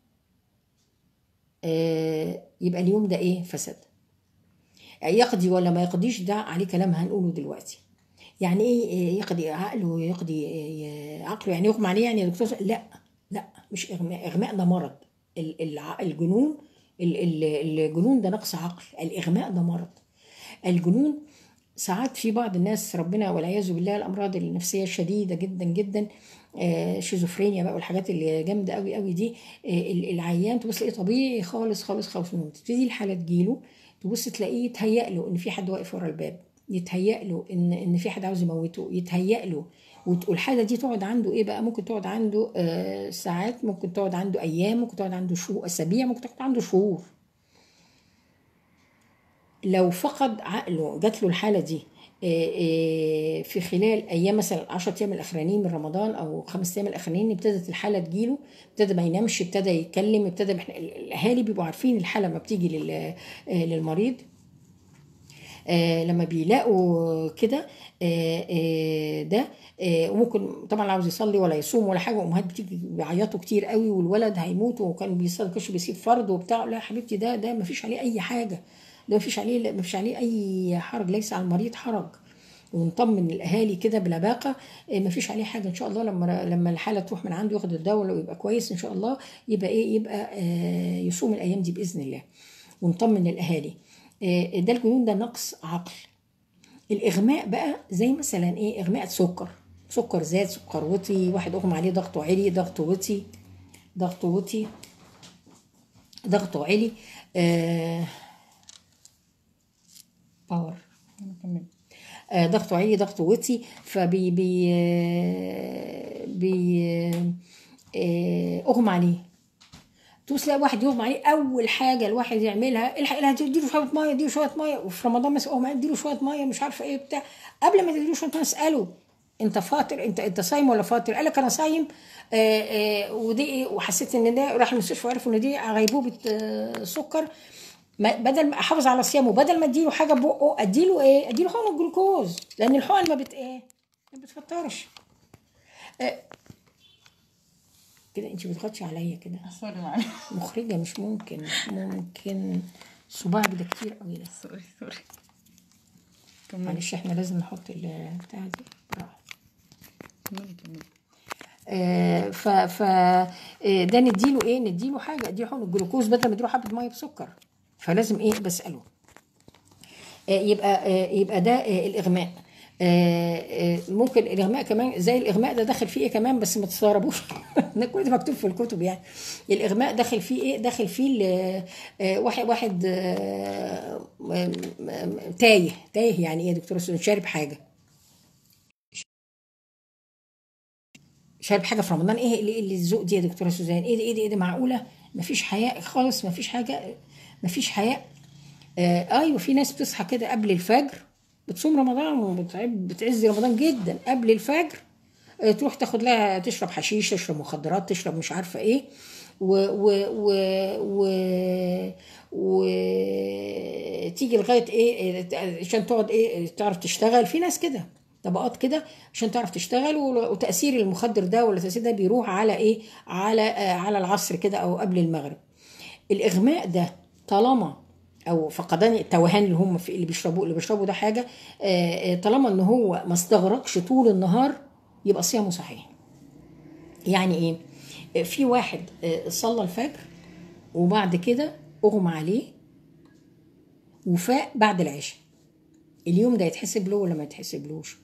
S1: آه يبقى اليوم ده إيه؟ فسد. يقضي ولا ما يقضيش ده عليه كلام هنقوله دلوقتي. يعني إيه يقضي عقله؟ يقضي عقله يعني يغمى عليه يعني يا دكتور؟ لا لا مش إغماء، إغماء ده مرض. الجنون، الجنون ده نقص عقل، الإغماء ده مرض. الجنون ساعات في بعض الناس ربنا والعياذ بالله الامراض النفسيه الشديده جدا جدا، آه شيزوفرينيا بقى والحاجات اللي جامده قوي قوي دي، آه العيان تبص تلاقيه طبيعي خالص خالص خالص، تبتدي الحاله تجيله تبص تلاقيه يتهيأ له ان في حد واقف ورا الباب، يتهيأ له ان ان في حد عاوز يموته، يتهيأ له. والحاله دي تقعد عنده ايه بقى؟ ممكن تقعد عنده آه ساعات، ممكن تقعد عنده ايام، ممكن تقعد عنده شهور، اسابيع، ممكن تقعد عنده شهور. لو فقد عقله جات له الحاله دي في خلال ايام، مثلا عشرة ايام الاخرانيين من رمضان او خمس ايام الاخرانيين، ابتدت الحاله تجيله، ابتدى ما ينامش، ابتدى يتكلم، ابتدى الاهالي بيبقوا عارفين الحاله ما بتيجي للمريض. لما بيلاقوا كده ده، وممكن طبعا عاوز يصلي ولا يصوم ولا حاجه، امهات بتيجي بيعيطوا كتير قوي والولد هيموت وكان بيصلي كش بيسيب فرض وبتاع، لا يا حبيبتي ده ده ما فيش عليه اي حاجه، ده ما فيش عليه ما فيش عليه اي حرج، ليس على المريض حرج. ونطمن الاهالي كده بلباقه، ما فيش عليه حاجه ان شاء الله. لما لما الحاله تروح من عنده ياخد الدواء ويبقى كويس ان شاء الله، يبقى ايه؟ يبقى يصوم الايام دي باذن الله. ونطمن الاهالي. ده الجنون ده نقص عقل. الاغماء بقى زي مثلا ايه؟ اغماء سكر، سكر زاد، سكر وطي، واحد اغمى عليه ضغطه عالي، ضغطه وطي، ضغطه وطي، ضغطه عالي، آه باور آه ضغطه عالي، ضغطه وطي، فبي بي آه بي آه اغمى عليه. تبص تلاقي واحد يغمى عليه، اول حاجه الواحد يعملها الحق لها تديله شويه ميه، اديله شويه ميه، وفي رمضان مثلا اغمى اديله شويه ميه مش عارفه ايه بتاع. قبل ما تديله شويه ميه اساله انت فاطر، انت انت صايم ولا فاطر؟ قال لك انا صايم، آآ آآ ودي ايه، وحسيت ان ده، راح المستشفى وعرف ان دي غيبوبه سكر. بدل ما احافظ على صيامه، بدل ما اديله حاجه بقه، اديله ايه؟ اديله حقن الجلوكوز، لان الحقن ما بت ايه؟ ما بتفطرش. كده انت بتغطي عليا كده،
S2: سوري معلش
S1: مخرجه، مش ممكن ممكن صباعك ده كتير قوي ده،
S2: سوري سوري
S1: معلش احنا لازم نحط البتاع دي براحه.
S2: كملي كملي.
S1: آه ف ف آه ده نديله ايه؟ نديله حاجه، اديله حقن الجلوكوز بدل ما اديله حبه ميه بسكر. فلازم ايه؟ بساله. آه يبقى آه يبقى ده آه الاغماء. آه ممكن الاغماء كمان، زي الاغماء ده داخل فيه ايه كمان، بس ما تستغربوش كل ده مكتوب في الكتب. يعني الاغماء داخل فيه ايه؟ داخل فيه آه واحد واحد آه تايه تايه يعني ايه يا دكتور؟ شارب حاجه، شارب حاجه في رمضان. ايه اللي اللي الذوق دي يا دكتوره سوزان؟ ايه ده ايه ده ايه ده معقوله؟ مفيش حياء خالص، مفيش حاجه، مفيش حياء. آه ايوه، في ناس بتصحى كده قبل الفجر، بتصوم رمضان وبتعب بتعز رمضان جدا، قبل الفجر آه تروح تاخد لها، تشرب حشيش، تشرب مخدرات، تشرب مش عارفه ايه، و و و و وتيجي لغايه ايه عشان تقعد ايه تعرف تشتغل. في ناس كده طبقات كده عشان تعرف تشتغل. وتاثير المخدر ده ولا تاثير ده بيروح على ايه على آه على العصر كده او قبل المغرب. الاغماء ده طالما او فقدان التوهان اللي هم في اللي بيشربوه اللي بيشربوا ده حاجه آه طالما ان هو ما استغرقش طول النهار يبقى صيامه صحيح. يعني ايه؟ في واحد آه صلى الفجر وبعد كده اغمى عليه وفاق بعد العشاء، اليوم ده يتحسب له ولا ما يتحسبلوش؟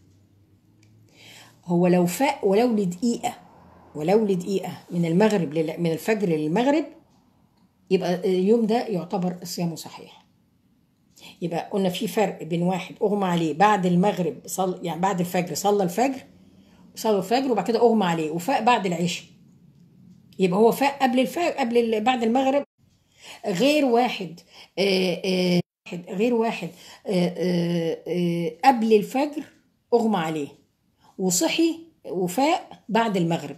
S1: هو لو فاق ولو لدقيقة ولو لدقيقة من المغرب من الفجر للمغرب يبقى اليوم ده يعتبر صيامه صحيح. يبقى قلنا في فرق بين واحد اغمى عليه بعد المغرب صل يعني بعد الفجر صلى الفجر صلى الفجر وبعد كده اغمى عليه وفاق بعد العشاء، يبقى هو فاق قبل الفجر قبل بعد المغرب. غير واحد آآ آآ غير واحد آآ آآ قبل الفجر اغمى عليه وصحي وفاق بعد المغرب،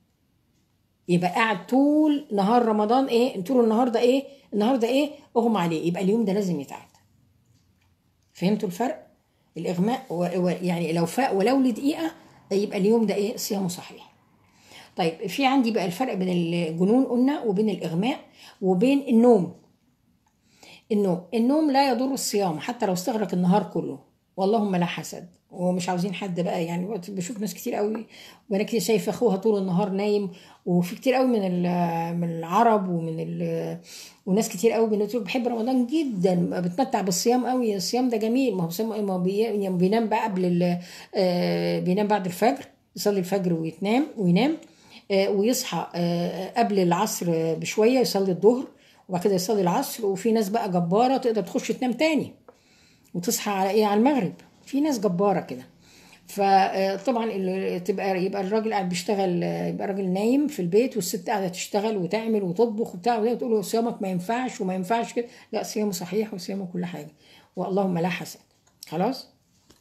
S1: يبقى قاعد طول نهار رمضان ايه طول النهار ده ايه النهارده ايه اغمى عليه، يبقى اليوم ده لازم يتعاد. فهمتوا الفرق؟ الاغماء و... و... يعني لو فاق ولو لدقيقه يبقى اليوم ده ايه صيامه صحيح. طيب في عندي بقى الفرق بين الجنون قلنا وبين الاغماء وبين النوم. النوم النوم لا يضر الصيام حتى لو استغرق النهار كله، واللهم لا حسد. ومش عاوزين حد بقى يعني بشوف ناس كتير قوي وانا كده شايفه اخوها طول النهار نايم، وفي كتير قوي من من العرب ومن وناس كتير قوي بنقول بحب رمضان جدا بتمتع بالصيام قوي. الصيام ده جميل، ما هو ما هو بينام بقى قبل بينام بعد الفجر يصلي الفجر ويتنام وينام ويصحى قبل العصر بشويه يصلي الظهر وبعد كده يصلي العصر. وفي ناس بقى جباره تقدر تخش تنام تاني وتصحى على ايه على المغرب، في ناس جباره كده. فطبعا تبقى يبقى الراجل قاعد بيشتغل يبقى الراجل نايم في البيت والست قاعده تشتغل وتعمل وتطبخ وبتاع وتقول له صيامك ما ينفعش وما ينفعش كده. لا صيامه صحيح وصيامه كل حاجه واللهم لا حسد. خلاص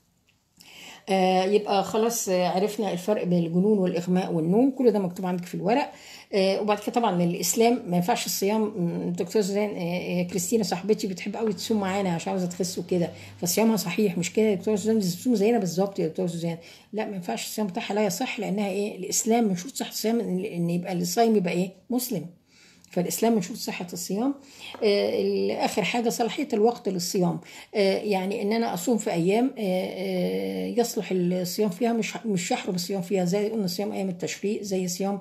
S1: آه يبقى خلاص عرفنا الفرق بين الجنون والاغماء والنوم، كل ده مكتوب عندك في الورق. آه وبعد كده طبعا الاسلام ما ينفعش الصيام. دكتور سوزان آه كريستينا صاحبتي بتحب قوي تصوم معانا عشان عاوزه تخس وكده، فصيامها صحيح مش كده يا دكتور سوزان بتصوم زينا بالظبط يا دكتور سوزان. لا ما ينفعش الصيام بتاعها لا يصح، لانها ايه الاسلام من شروط صحه الصيام ان يبقى الصايم يبقى ايه مسلم. فالإسلام من شروط صحة الصيام. آه آخر حاجة صلاحية الوقت للصيام. آه يعني إن أنا أصوم في أيام آه يصلح الصيام فيها مش مش يحرم الصيام فيها، زي قلنا صيام أيام التشريق، زي صيام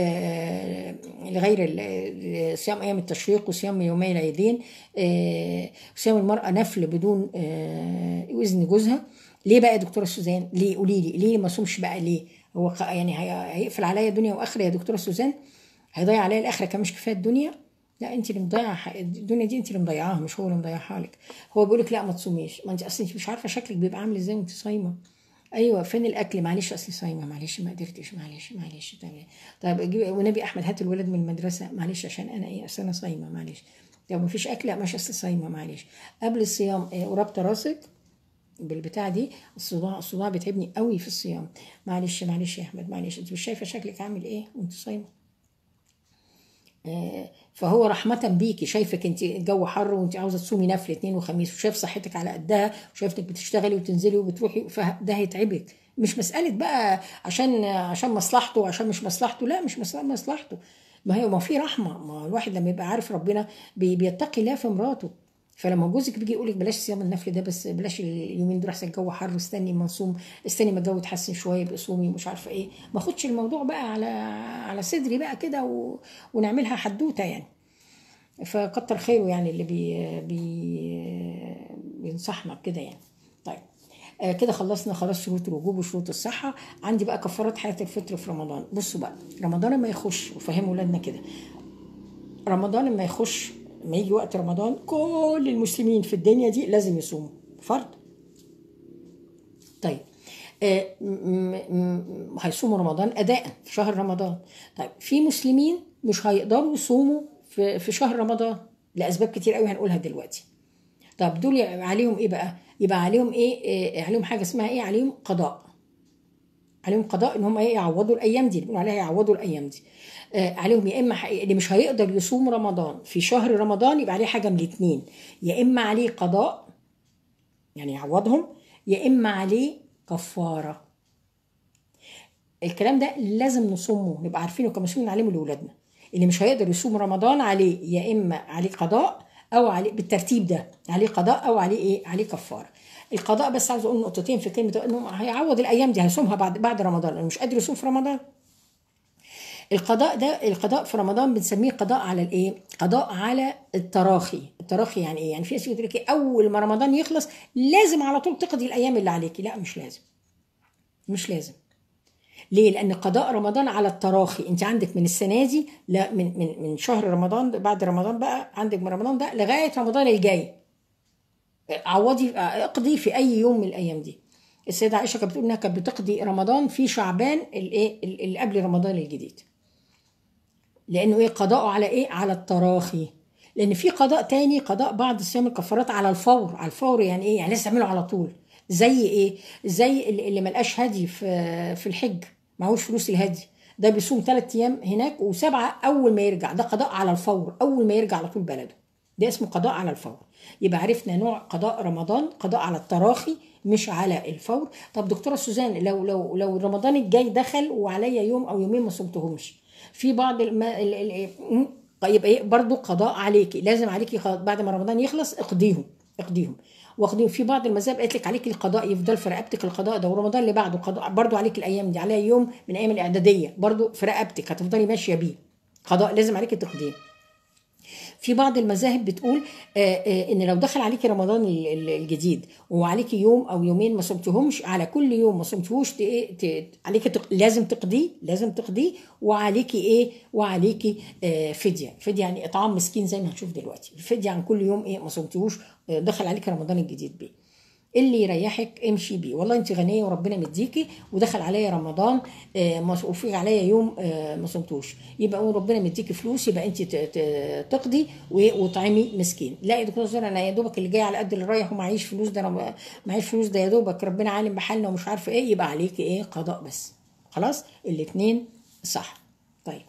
S1: لغير صيام أيام التشريق وصيام يومي العيدين. صيام المرأة نفل بدون إذن جوزها. ليه بقى يا دكتورة سوزان؟ ليه قولي لي ليه ما صومش بقى؟ ليه هو يعني هيقفل عليا دنيا واخره يا دكتوره سوزان؟ هيضيع عليا الاخره كمان مش كفايه الدنيا؟ لا انت اللي مضيعه الدنيا دي، انت اللي مضيعاها مش هو اللي مضيعها لك. هو بيقول لك لا ما تصوميش، ما انت اصلا انت مش عارفه شكلك بيبقى عامل ازاي وانت صايمه. ايوه فين الاكل؟ معلش اصلي صايمه، معلش ما قدرتش، معلش معلش تمام. طيب ونبي احمد هات الولد من المدرسه، معلش عشان انا ايه اصل انا صايمه معلش. طب ما فيش اكل؟ لا مش اصل صايمه معلش. قبل الصيام إيه ورابطه راسك بالبتاع دي، الصداع الصداع بيتعبني قوي في الصيام، معلش معلش يا احمد معلش، انت مش شايفه شكلك عامل ايه وانت صايمه؟ آه فهو رحمه بيكي، شايفك انت الجو حر وانت عاوزه تصومي نفل اثنين وخميس وشايف صحتك على قدها وشايف انك بتشتغلي وتنزلي وبتروحي، فده هيتعبك. مش مساله بقى عشان عشان مصلحته عشان مش مصلحته، لا مش مساله مصلحته. ما هي ما في رحمه، ما الواحد لما يبقى عارف ربنا بيتقي الله في مراته. فلما جوزك بيجي يقول لك بلاش صيام النفل ده، بس بلاش اليومين دول احسن الجو حر، استني ما نصوم، استني ما الجو يتحسن شويه يبقى صومي ومش عارفه ايه، ما اخدش الموضوع بقى على على صدري بقى كده و... ونعملها حدوته يعني. فكتر خيره يعني اللي بي... بي... بينصحنا كده يعني. طيب آه كده خلصنا خلاص شروط الوجوب وشروط الصحه. عندي بقى كفارات حياه الفطر في رمضان. بصوا بقى رمضان لما يخش وفهموا ولادنا كده، رمضان لما يخش لما يجي وقت رمضان كل المسلمين في الدنيا دي لازم يصوموا فرض. طيب آه هيصوموا رمضان أداء في شهر رمضان. طيب في مسلمين مش هيقدروا يصوموا في, في شهر رمضان لأسباب كتير قوي هنقولها دلوقتي. طب دول عليهم ايه بقى؟ يبقى عليهم ايه, إيه عليهم حاجة اسمها ايه؟ عليهم قضاء. عليهم قضاء ان هم ايه يعوضوا الايام دي، بيقولوا عليها يعوضوا الايام دي. آه عليهم يا اما حقيقي اللي مش هيقدر يصوم رمضان في شهر رمضان يبقى عليه حاجه من الاثنين، يا اما عليه قضاء يعني يعوضهم، يا اما عليه كفاره. الكلام ده لازم نصومه، نبقى عارفينه كمسؤولين نعلمه لاولادنا. اللي مش هيقدر يصوم رمضان عليه يا اما عليه قضاء او عليه بالترتيب ده، عليه قضاء او عليه ايه عليه كفاره. القضاء بس عاوز اقول نقطتين في كلمه انه هيعوض الايام دي، هيصومها بعد بعد رمضان لانه مش قادر يصوم في رمضان. القضاء ده القضاء في رمضان بنسميه قضاء على الايه؟ قضاء على التراخي. التراخي يعني ايه؟ يعني في ناس يقول لك اول ما رمضان يخلص لازم على طول تقضي الايام اللي عليكي. لا مش لازم، مش لازم. ليه؟ لأن قضاء رمضان على التراخي. أنت عندك من السنة دي، لا من من من شهر رمضان بعد رمضان بقى، عندك من رمضان ده لغاية رمضان الجاي. عوضي اقضي في أي يوم من الأيام دي. السيدة عائشة كانت بتقول إنها كانت بتقضي رمضان في شعبان الإيه اللي قبل رمضان الجديد. لأنه إيه قضاءه على إيه؟ على التراخي. لأن في قضاء تاني، قضاء بعض صيام الكفارات على الفور. على الفور يعني إيه؟ يعني لازم تعمله على طول. زي ايه؟ زي اللي ملقاش هدي في في الحج، معهوش فلوس الهدي، ده بيصوم ثلاث ايام هناك وسبعه اول ما يرجع. ده قضاء على الفور، اول ما يرجع على طول بلده، ده اسمه قضاء على الفور. يبقى عرفنا نوع قضاء رمضان، قضاء على التراخي مش على الفور. طب دكتوره سوزان، لو لو لو رمضان الجاي دخل وعليا يوم او يومين ما صمتهمش، في بعض الم... ال... ال... يبقى ايه برضه قضاء عليكي، لازم عليكي بعد ما رمضان يخلص اقضيهم اقضيهم واخدين. في بعض المذاهب قالت لك عليك القضاء يفضل في رقبتك القضاء ده، ورمضان اللي بعده قضاء برضه عليك الايام دي، عليها يوم من ايام الاعداديه برضه في رقبتك هتفضلي ماشيه بيه قضاء، لازم عليك تقضيه. في بعض المذاهب بتقول آآ آآ ان لو دخل عليكي رمضان الجديد وعليكي يوم او يومين ما صمتهمش، على كل يوم ما صمتهوش عليكي تق... لازم تقضيه، لازم تقضيه، وعليكي ايه؟ وعليكي آه فديه. فديه يعني اطعام مسكين زي ما هنشوف دلوقتي. الفديه عن كل يوم ايه ما صمتهوش دخل عليكي رمضان الجديد بيه. اللي يريحك امشي بيه. والله انت غنيه وربنا مديكي ودخل عليا رمضان آه وفي عليا يوم آه ما صمتوش، يبقى ربنا مديكي فلوس، يبقى انت تقضي وطعمي مسكين. لا يا دكتور زهره انا يا دوبك اللي جاي على قد اللي رايح ومعيش فلوس، ده انا معيش فلوس، ده يا دوبك ربنا عالم بحالنا ومش عارفه ايه، يبقى عليكي ايه قضاء بس. خلاص الاثنين صح. طيب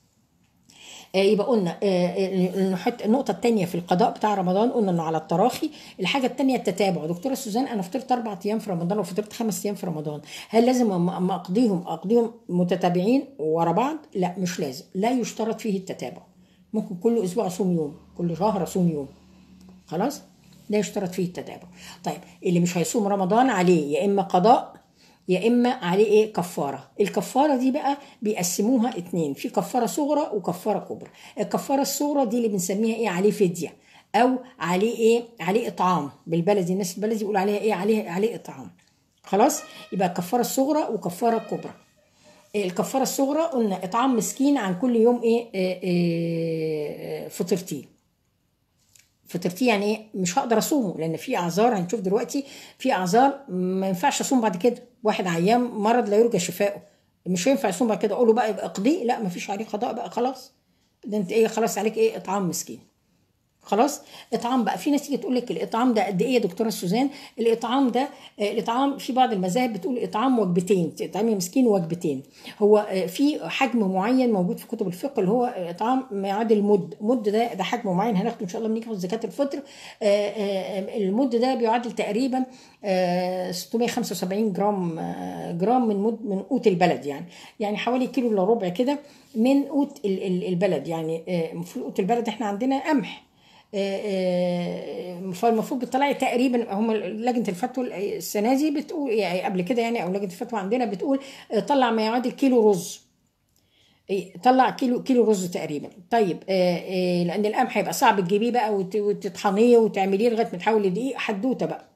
S1: يبقى قلنا النقطة الثانية في القضاء بتاع رمضان قلنا انه على التراخي. الحاجة الثانية التتابع. دكتورة سوزان انا فطرت اربع ايام في رمضان وفطرت خمس ايام في رمضان، هل لازم اما اقضيهم اقضيهم متتابعين ورا بعض؟ لا مش لازم، لا يشترط فيه التتابع. ممكن كل اسبوع اصوم يوم، كل شهر اصوم يوم، خلاص لا يشترط فيه التتابع. طيب اللي مش هيصوم رمضان عليه يا اما قضاء يا اما عليه ايه كفاره. الكفاره دي بقى بيقسموها اتنين، في كفاره صغرى وكفاره كبرى. الكفاره الصغرى دي اللي بنسميها ايه؟ عليه فديه او عليه ايه؟ عليه اطعام. بالبلدي الناس البلدي يقولوا عليها ايه؟ عليه عليه اطعام. خلاص يبقى الكفاره الصغرى وكفاره كبرى. الكفاره الصغرى قلنا اطعام مسكين عن كل يوم ايه, إيه, إيه فطرتيه. فطرتيه يعني ايه؟ مش هقدر اصومه لان في اعذار هنشوف دلوقتي، في اعذار ما ينفعش اصوم بعد كده. واحد عيان مرض لا يرجى شفائه مش هينفع يصوم بعد كده، اقول له بقى يبقى اقضيه؟ لا ما فيش عليه قضاء بقى خلاص، ده انت ايه خلاص عليك ايه؟ اطعام مسكين. خلاص اطعام بقى. في ناس تيجي تقول لك الاطعام ده قد ايه يا دكتوره سوزان؟ الاطعام ده الاطعام في بعض المذاهب بتقول اطعام وجبتين، اطعام مسكين وجبتين. هو في حجم معين موجود في كتب الفقه اللي هو اطعام ما يعادل مد. مد ده ده حجم معين هناخده ان شاء الله بنيجي في زكاه الفطر. المد ده بيعادل تقريبا ستمائة وخمسة وسبعين جرام جرام من مد من قوت البلد، يعني يعني حوالي كيلو الا ربع كده من قوت البلد. يعني في قوت البلد احنا عندنا قمح، فالمفروض بتطلعي تقريبا، هم لجنه الفتوى السنه دي بتقول يعني قبل كده يعني او لجنه الفتوى عندنا بتقول طلع ما يعادل كيلو رز، طلع كيلو كيلو رز تقريبا. طيب لان القمح هيبقى صعب تجيبيه بقى وتطحنيه وتعمليه لغايه ما تحولي دقيق، حدوته بقى.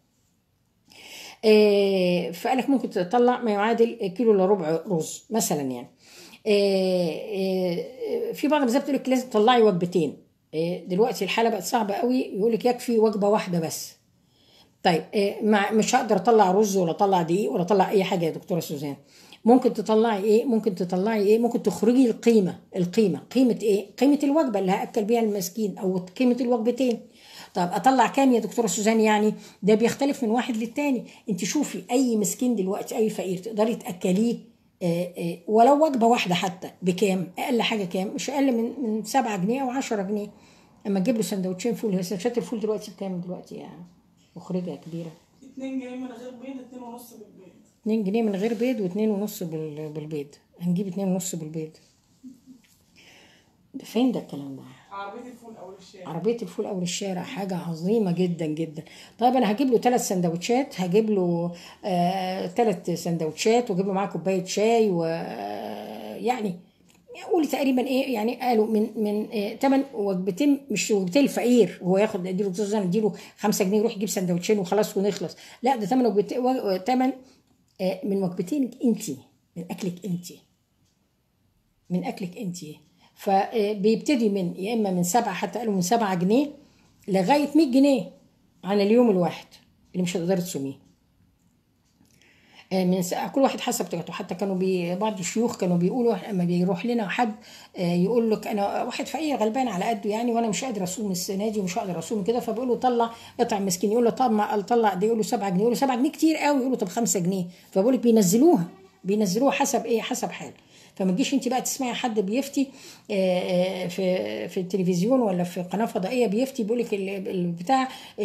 S1: فقالك ممكن تطلع ما يعادل كيلو الا ربع رز مثلا يعني. في بعض المذاهب بتقول لك لازم تطلعي وجبتين. دلوقتي الحاله بقت صعبه قوي، يقول لك يكفي وجبه واحده بس. طيب مش هقدر اطلع رز ولا اطلع دقيق ولا اطلع اي حاجه يا دكتوره سوزان. ممكن تطلعي ايه؟ ممكن تطلعي ايه؟ ممكن تخرجي القيمه. القيمه قيمه ايه؟ قيمه الوجبه اللي هاكل بيها المسكين او قيمه الوجبتين. طب اطلع كام يا دكتوره سوزان؟ يعني ده بيختلف من واحد للتاني. انت شوفي اي مسكين دلوقتي، اي فقير تقدري تاكليه آه، آه، ولو وجبه واحده حتى بكام؟ اقل حاجه كام؟ مش اقل من من سبعة جنيه او عشرة جنيه. اما تجيب له سندوتشين فول، هي سندوتشات الفول دلوقتي بكام دلوقتي يا مخرجه كبيره؟
S2: اتنين جنيه من غير بيض، اتنين ونص بالبيض.
S1: اتنين جنيه من غير بيض واتنين ونص بال- بالبيض. هنجيب اتنين ونص بالبيض؟ ده فين ده الكلام ده؟
S2: عربية الفول أول الشارع.
S1: عربية الفول أول الشارع حاجة عظيمة جدا جدا. طيب أنا هجيب له ثلاث سندوتشات، هجيب له آه ثلاث سندوتشات وأجيب له معاه كوباية شاي، و آه، يعني قولي تقريبا ايه يعني، قالوا من من آه تمن وجبتين، مش وجبتين الفقير هو ياخد اديله جزء، اديله خمسة جنيه يروح يجيب سندوتشين وخلاص ونخلص. لا ده تمن وجبتين، تمن آه من وجبتين انت، من اكلك انت، من اكلك انت. فبيبتدي من يا اما من سبعه، حتى قالوا من سبعة جنيه لغايه مية جنيه عن اليوم الواحد اللي مش هتقدري تصوميه. آه، من س- كل واحد حسب طاقته. حتى كانوا بي بعض الشيوخ كانوا بيقولوا اما بيروح لنا حد آه، يقول لك انا واحد فقير غلبان على قده يعني، وانا مش قادر اصوم السنه دي ومش هقدر اصوم كده، فبيقول له طلع اطعم مسكين. يقول له طب ما طلع قد إيه؟ يقول له سبعة جنيه. يقول له سبعة جنيه كتير قوي. يقول له طب خمسة جنيه. فبقول لك بينزلوها، بينزلوها حسب ايه، حسب حال. فما تجيش انت بقى تسمعي حد بيفتي آه، آه، في في التلفزيون ولا في قناه فضائيه بيفتي بيقول لك البتاع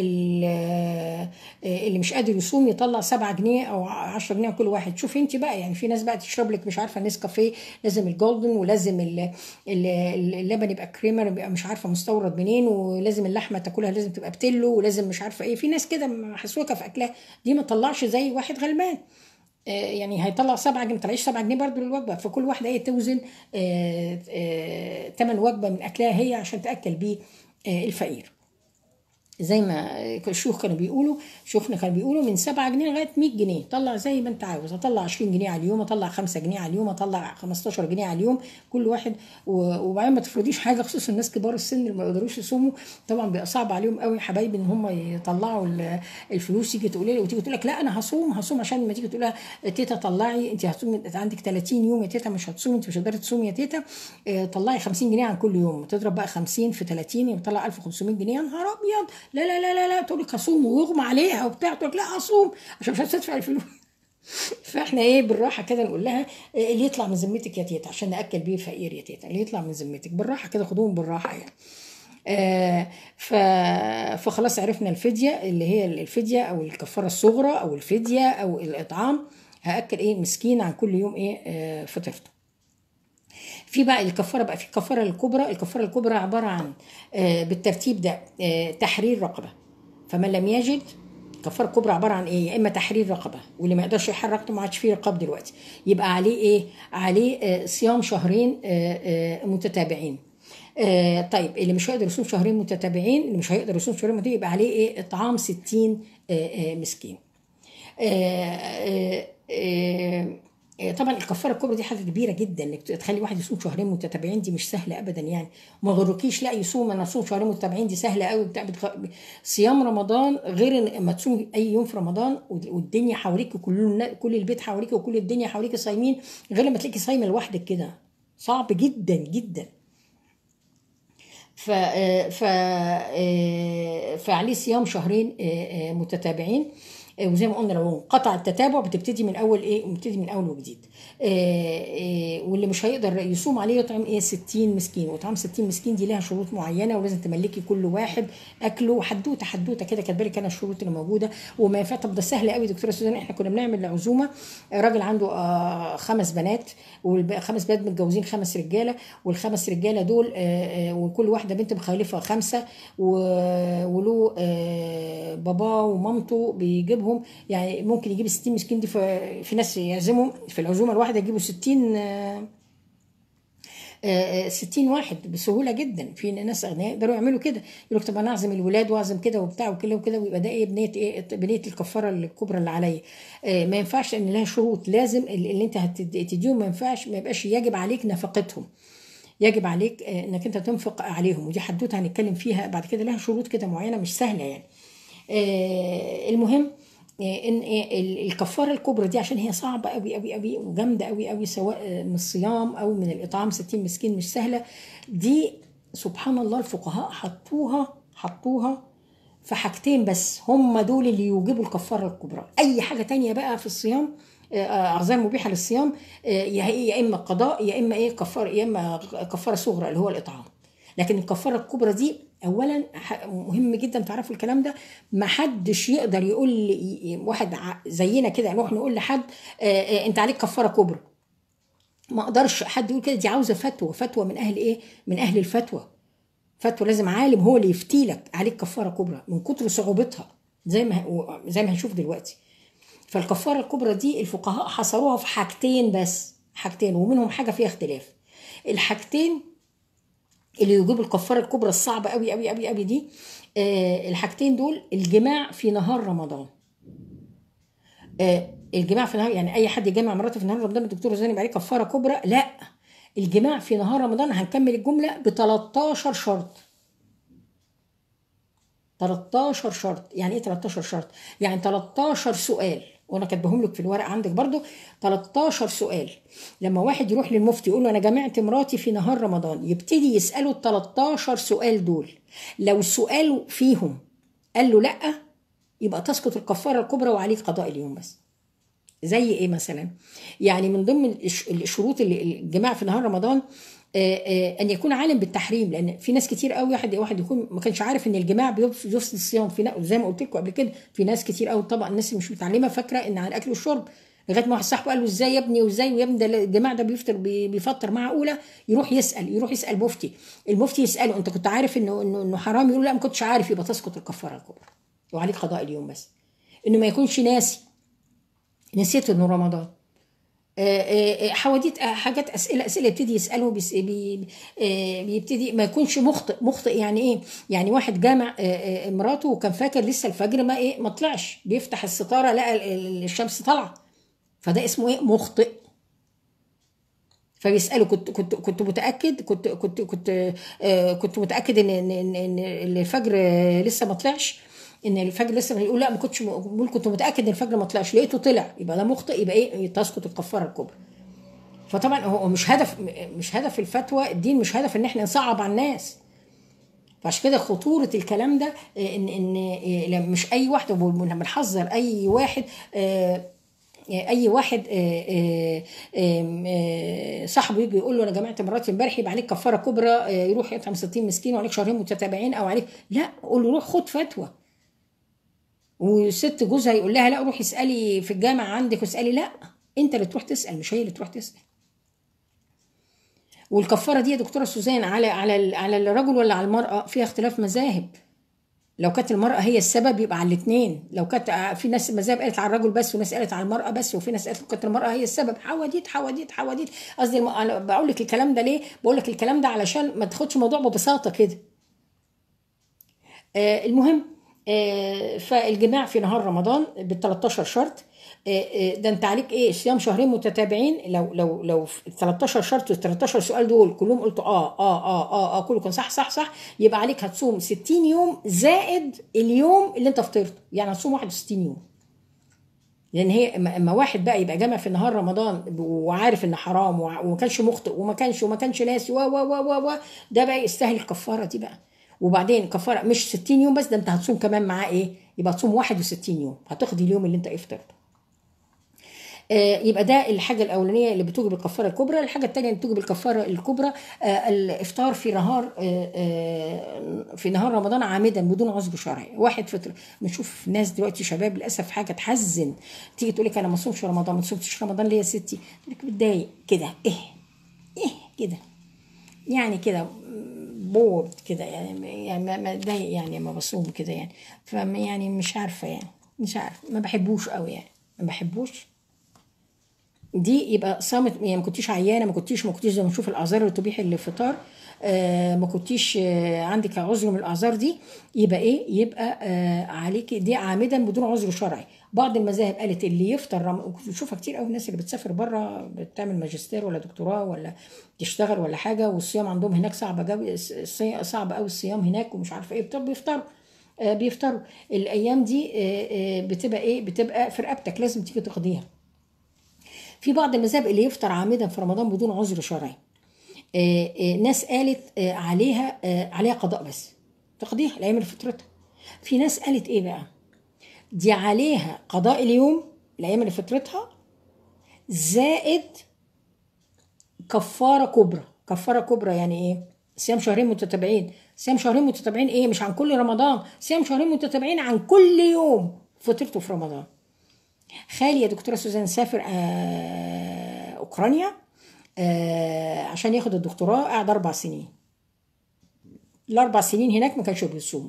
S1: اللي مش قادر يصوم يطلع سبعة جنيه او عشرة جنيه كل واحد. شوفي انت بقى يعني، في ناس بقى تشرب لك مش عارفه نسكافيه لازم الجولدن، ولازم ال- ال- اللبن يبقى كريمر، يبقى مش عارفه مستورد منين، ولازم اللحمه تاكلها لازم تبقى بتلو، ولازم مش عارفه ايه. في ناس كده محسوكه في اكلها، دي ما طلعش زي واحد غلبان. آه، يعني هيطلع سبعة جنيه، ما طلعش سبعة جنيه برضه للوجبه. فكل واحده ايه توزن آه، آه، تمن وجبه من اكلها هي عشان تاكل بيه آه، الفقير. زي ما الشيوخ كانوا بيقولوا، شيوخنا كانوا بيقولوا من سبعة جنيه لغايه مية جنيه. طلع زي ما انت عاوز، اطلع عشرين جنيه على اليوم، اطلع خمسة جنيه على اليوم، اطلع خمستاشر جنيه على اليوم كل واحد. و- وبعدين ما تفرضيش حاجه، خصوصا الناس كبار السن اللي ما يقدروش يصوموا. طبعا بيبقى صعب عليهم قوي يا حبايبي ان هم يطلعوا ال- الفلوس. تيجي تقولي لي وتيجي تقول لك لا انا هصوم هصوم، عشان ما تيجي تقول لها تيتا طلعي انت هتصومي، انت عندك ثلاثين يوم يا تيتا مش هتصومي، انت مش هتقدري تصومي يا تيتا. اه، طلعي خمسين جنيه عن كل يوم. تضرب بقى خمسين في ثلاثين يبقى طلع ألف وخمسمية جنيه. يا نهار ابيض! لا لا لا لا لا، تقول لك هصوم ويغمى عليها وبتاع، تقول لك لا هصوم عشان مش هتدفع الفلوس. فاحنا ايه بالراحه كده نقول لها إيه اللي يطلع من ذمتك يا تيتا عشان ناكل بيه الفقير يا تيتا، اللي يطلع من ذمتك بالراحه كده، خدوهم بالراحه يعني. آه ف... فخلاص عرفنا الفديه اللي هي الفديه او الكفاره الصغرى او الفديه او الاطعام. هاكل ايه مسكين عن كل يوم ايه آه فطرته. في بقى الكفاره، بقى في الكفاره الكبرى. الكفاره الكبرى عباره عن آه بالترتيب ده آه تحرير رقبه. فمن لم يجد، الكفاره الكبرى عباره عن ايه؟ يا اما تحرير رقبه، واللي ما يقدرش يحرر رقبته ما عادش فيه رقاب دلوقتي، يبقى عليه ايه؟ عليه آه صيام شهرين آه آه متتابعين. آه طيب اللي مش هيقدر يصوم شهرين متتابعين، اللي مش هيقدر يصوم شهرين متتابعين يبقى عليه ايه؟ اطعام ستين آه آه مسكين. آه آه آه آه، طبعا الكفاره الكبرى دي حاجه كبيره جدا، انك تخلي واحد يصوم شهرين متتابعين، دي مش سهله ابدا يعني. وما غركيش لا يصوم، انا اصوم شهرين متتابعين دي سهله قوي بتاع بتخ... صيام رمضان غير ان ما تصوم اي يوم في رمضان والدنيا حواليك، كل كل البيت حواليك وكل الدنيا حواليك صايمين، غير لما تلاقي صايمه لوحدك كده، صعب جدا جدا. ف ف فعليه صيام شهرين متتابعين. وزي ما قلنا لو انقطع التتابع بتبتدي من اول ايه، بتبتدي من اول وجديد. واللي مش هيقدر يصوم عليه يطعم ايه ستين مسكين. وطعام ستين مسكين دي لها شروط معينه، ولازم تملكي كل واحد اكله حدوته حدوته كده. كاتبه لك انا الشروط اللي موجوده وما ينفع. طب ده سهل قوي دكتوره سوزان، احنا كنا بنعمل عزومه، راجل عنده آه خمس بنات، والخمس بنات متجوزين خمس رجاله، والخمس رجاله دول آه آه وكل واحده بنت مخلفه خمسه، وله آه باباه ومامته بيجيبهم. يعني ممكن يجيب ستين مسكين دي، في, في ناس يعزموا في العزومه الواحده يجيبوا ستين آه ستين واحد بسهوله جدا. في ناس اغنياء يقدروا يعملوا كده، يقول لك طب انا اعزم الولاد واعزم كده وبتاع وكده وكده، ويبقى ده ايه بنيه ايه بنيه الكفاره الكبرى اللي عليا. ما ينفعش ان لها شروط، لازم اللي انت هتديهم ما ينفعش ما يبقاش يجب عليك نفقتهم، يجب عليك انك انت تنفق عليهم. ودي حدوته هنتكلم فيها بعد كده، لها شروط كده معينه مش سهله يعني. المهم ان الكفاره الكبرى دي عشان هي صعبه قوي قوي قوي وجامده قوي قوي، سواء من الصيام او من الاطعام ستين مسكين مش سهله دي. سبحان الله الفقهاء حطوها حطوها في حاجتين بس، هم دول اللي يوجبوا الكفاره الكبرى. اي حاجه تانية بقى في الصيام اعذار مبيحه للصيام، يا يا اما قضاء يا اما ايه كفاره، يا اما كفاره صغرى اللي هو الاطعام. لكن الكفاره الكبرى دي اولا مهم جدا تعرفوا الكلام ده. ما حدش يقدر يقول لي واحد زينا كده نروح نقول لحد انت عليك كفاره كبرى، ما اقدرش حد يقول كده. دي عاوزه فتوى، فتوى من اهل ايه؟ من اهل الفتوى. فتوى لازم عالم هو اللي يفتي لك عليك كفاره كبرى من كتر صعوبتها، زي ما زي ما هنشوف دلوقتي. فالكفاره الكبرى دي الفقهاء حصروها في حاجتين بس، حاجتين ومنهم حاجه فيها اختلاف. الحاجتين اللي يجيبوا الكفاره الكبرى الصعبه قوي قوي قوي قوي دي، آه الحاجتين دول الجماع في نهار رمضان. آه الجماع في نهار، يعني اي حد يجمع مراته في نهار رمضان الدكتور زاني يبقى عليه كفاره كبرى؟ لا، الجماع في نهار رمضان هنكمل الجمله ب تلتاشر شرط. تلتاشر شرط. يعني ايه تلتاشر شرط؟ يعني تلتاشر سؤال، وانا كاتبهم لك في الورق عندك برضو. تلتاشر سؤال. لما واحد يروح للمفتي يقول له انا جمعت مراتي في نهار رمضان، يبتدي يساله ال تلتاشر سؤال دول. لو سؤال فيهم قال له لا، يبقى تسقط الكفاره الكبرى وعليك قضاء اليوم بس. زي ايه مثلا؟ يعني من ضمن الشروط اللي الجماع في نهار رمضان ان يكون عالم بالتحريم، لان في ناس كتير قوي واحد واحد يكون ما كانش عارف ان الجماع بيفسد الصيام. في زي ما قلت لكم قبل كده في ناس كتير قوي، طبعا الناس اللي مش متعلمه فاكره ان على الاكل والشرب، لغايه ما واحد صاحبه قال له ازاي يا ابني وازاي ويا ابني ده الجماع ده بيفطر بيفطر معقوله؟ يروح يسال يروح يسال مفتي، المفتي يساله انت كنت عارف انه انه انه حرام؟ يقول لا ما كنتش عارف. يبقى تسقط الكفاره الكبرى وعليك قضاء اليوم بس. انه ما يكونش ناسي، نسيت انه رمضان. حواديت حاجات اسئله اسئله يبتدي يساله، بيبتدي ما يكونش مخطئ. مخطئ يعني ايه؟ يعني واحد جامع مراته وكان فاكر لسه الفجر ما ايه ما طلعش، بيفتح الستاره لقى الشمس طالعه، فده اسمه ايه؟ مخطئ. فبيساله كنت كنت كنت متاكد كنت كنت كنت كنت متاكد ان ان ان الفجر لسه ما طلعش، ان الفجر لسه. يقول لا ما كنتش، بقول كنت متاكد ان الفجر ما طلعش لقيته طلع، يبقى ده مخطئ. يبقى ايه؟ تسقط الكفاره الكبرى. فطبعا هو مش هدف مش هدف الفتوى، الدين مش هدف ان احنا نصعب على الناس. فعشان كده خطوره الكلام ده ان ان مش اي واحده بنحذر اي واحد اي واحد صاحبه يجي يقول له انا جمعت مراتي امبارح يبقى عليك كفاره كبرى، يروح يطعم ستين مسكين وعليك شهرين متتابعين او عليك، لا، قول له روح خد فتوى. وست جوزها يقول لها لا روحي اسالي في الجامع عندك واسالي، لا، انت اللي تروح تسال مش هي اللي تروح تسال. والكفاره دي يا دكتوره سوزان على على على الرجل ولا على المراه؟ فيها اختلاف مذاهب. لو كانت المراه هي السبب يبقى على الاثنين. لو كانت في ناس مذاهب قالت على الرجل بس وناس قالت على المراه بس، وفي ناس قالت كانت المراه هي السبب. حواديت حواديت حواديت. قصدي الم... انا بقول لك الكلام ده ليه؟ بقول لك الكلام ده علشان ما تاخدش الموضوع ببساطه كده. آه المهم، آه فالجماع في نهار رمضان بال تلتاشر شرط. ده انت عليك ايه؟ صيام شهرين متتابعين. لو لو لو تلتاشر شرط وال تلتاشر سؤال دول كلهم قلتوا اه اه اه اه اه كله كان صح صح صح، يبقى عليك هتصوم ستين يوم زائد اليوم اللي انت فطرته، يعني هتصوم واحد وستين يوم. لان هي اما واحد بقى يبقى جامع في نهار رمضان وعارف ان حرام وما كانش مخطئ وما كانش وما كانش ناسي و و و و ده بقى يستاهل الكفاره دي بقى. وبعدين كفاره مش ستين يوم بس، ده انت هتصوم كمان معاه ايه؟ يبقى تصوم واحد وستين يوم، هتاخدي اليوم اللي انت افطرته. يبقى ده الحاجه الاولانيه اللي بتوجب الكفاره الكبرى. الحاجه الثانيه اللي بتوجب الكفاره الكبرى الافطار في نهار في نهار رمضان عامدا بدون عذر شرعي. واحد فطر. بنشوف ناس دلوقتي شباب للاسف حاجه تحزن، تيجي تقول لك انا ما صومش رمضان، ما صومتش رمضان ليه يا ستي؟ تقول لك بتضايق كده، ايه ايه كده، يعني كده بورد كده، يعني يعني ما اتضايق يعني ما بصوم كده يعني. فيعني مش عارفه يعني مش عارفه ما بحبوش قوي يعني ما بحبوش. دي يبقى صامت، يعني ما كنتيش عيانه، ما كنتيش ما كنتيش زي ما نشوف الاعذار اللي تبيح الفطار، آه ما كنتيش آه عندك عذر من الاعذار دي، يبقى ايه؟ يبقى آه عليكي دي عامدا بدون عذر شرعي. بعض المذاهب قالت اللي يفطر رم... بنشوفها كتير قوي الناس اللي بتسافر بره بتعمل ماجستير ولا دكتوراه ولا تشتغل ولا حاجه، والصيام عندهم هناك صعب قوي، صعب قوي الصيام هناك ومش عارفه ايه، بيفطروا آه بيفطروا الايام دي آه آه بتبقى ايه؟ بتبقى في رقبتك لازم تيجي تقضيها. في بعض المذاهب اللي يفطر عامدا في رمضان بدون عذر شرعي، آآ آآ ناس قالت عليها عليها قضاء بس تقضيها الايام اللي فطرتها. في ناس قالت ايه بقى؟ دي عليها قضاء اليوم الايام اللي فطرتها زائد كفاره كبرى. كفاره كبرى يعني ايه؟ صيام شهرين متتابعين. صيام شهرين متتابعين ايه؟ مش عن كل رمضان، صيام شهرين متتابعين عن كل يوم فطرته في رمضان. خالي يا دكتوره سوزان سافر آه اوكرانيا آه عشان ياخد الدكتوراه، قعد اربع سنين. الاربع سنين هناك ما كانش بيصوم.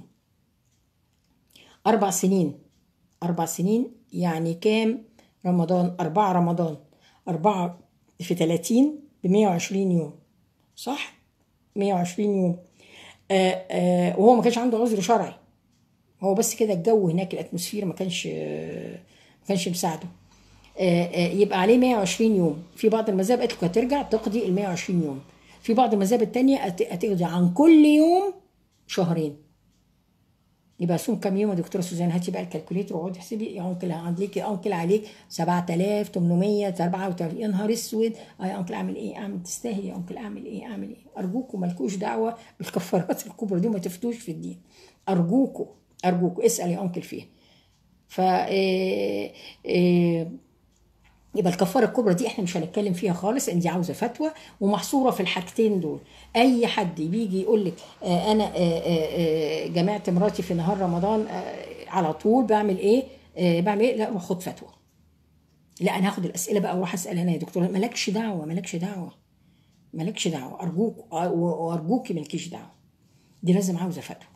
S1: اربع سنين اربع سنين يعني كام رمضان؟ اربعه رمضان، اربعه في ثلاثين ب مية وعشرين يوم، صح؟ مية وعشرين يوم. آه آه وهو ما كانش عنده عذر شرعي، هو بس كده الجو هناك الاتموسفير ما كانش آه ما كانش مساعده. آه آه يبقى عليه مية وعشرين يوم. في بعض المذاهب قالت له هترجع تقضي ال مية وعشرين يوم، في بعض المذاهب التانية هتقضي عن كل يوم شهرين. يبقى صوم كام يوم يا دكتوره سوزان؟ هاتي بقى الكالكوليتر واقعدي احسبي. يا انكل عندك يا انكل عليك سبعة آلاف وثمانمية وسبعة وثلاثين. يا نهار اسود. يا انكل اعمل ايه؟ اعمل تستاهل يا انكل، اعمل ايه؟ اعمل ايه؟ ارجوكم مالكوش دعوه بالكفارات الكبرى دي، ما تفتوش في الدين. ارجوكم ارجوكم اسال يا انكل فيها. ف إيه إيه يبقى الكفاره الكبرى دي احنا مش هنتكلم فيها خالص، ان دي عاوزه فتوى ومحصوره في الحاجتين دول. اي حد بيجي يقول لك آه انا آه آه جمعت مراتي في نهار رمضان آه على طول بعمل ايه؟ آه بعمل ايه؟ لا روح خد فتوى. لا انا هاخد الاسئله بقى واروح اسال انا يا دكتور. مالكش دعوه مالكش دعوه مالكش دعوه ارجوك، وارجوكي مالكيش دعوه، دي لازم عاوزه فتوى.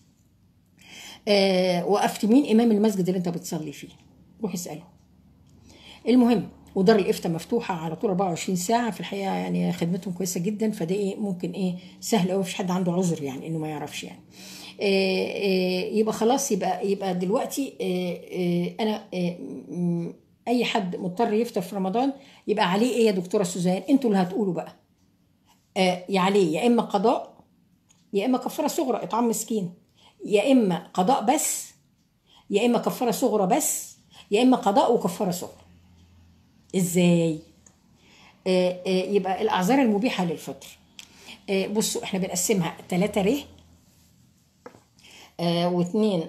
S1: آه وقفت مين؟ امام المسجد اللي انت بتصلي فيه، روح اساله. المهم، ودار الافتاء مفتوحه على طول اربعة وعشرين ساعه في الحقيقه، يعني خدمتهم كويسه جدا. فده ايه ممكن ايه سهل قوي، مفيش حد عنده عذر يعني انه ما يعرفش يعني. إيه إيه يبقى خلاص، يبقى يبقى دلوقتي إيه إيه انا إيه اي حد مضطر يفطر في رمضان يبقى عليه ايه يا دكتوره سوزان؟ انتوا اللي هتقولوا بقى. آه يا عليه يا اما قضاء، يا اما كفاره صغرى اطعام مسكين، يا اما قضاء بس، يا اما كفاره صغرى بس، يا اما قضاء وكفاره صغرى. ازاي؟ آه آه يبقى الاعذار المبيحه للفطر. آه بصوا احنا بنقسمها ثلاثة ر آه واثنين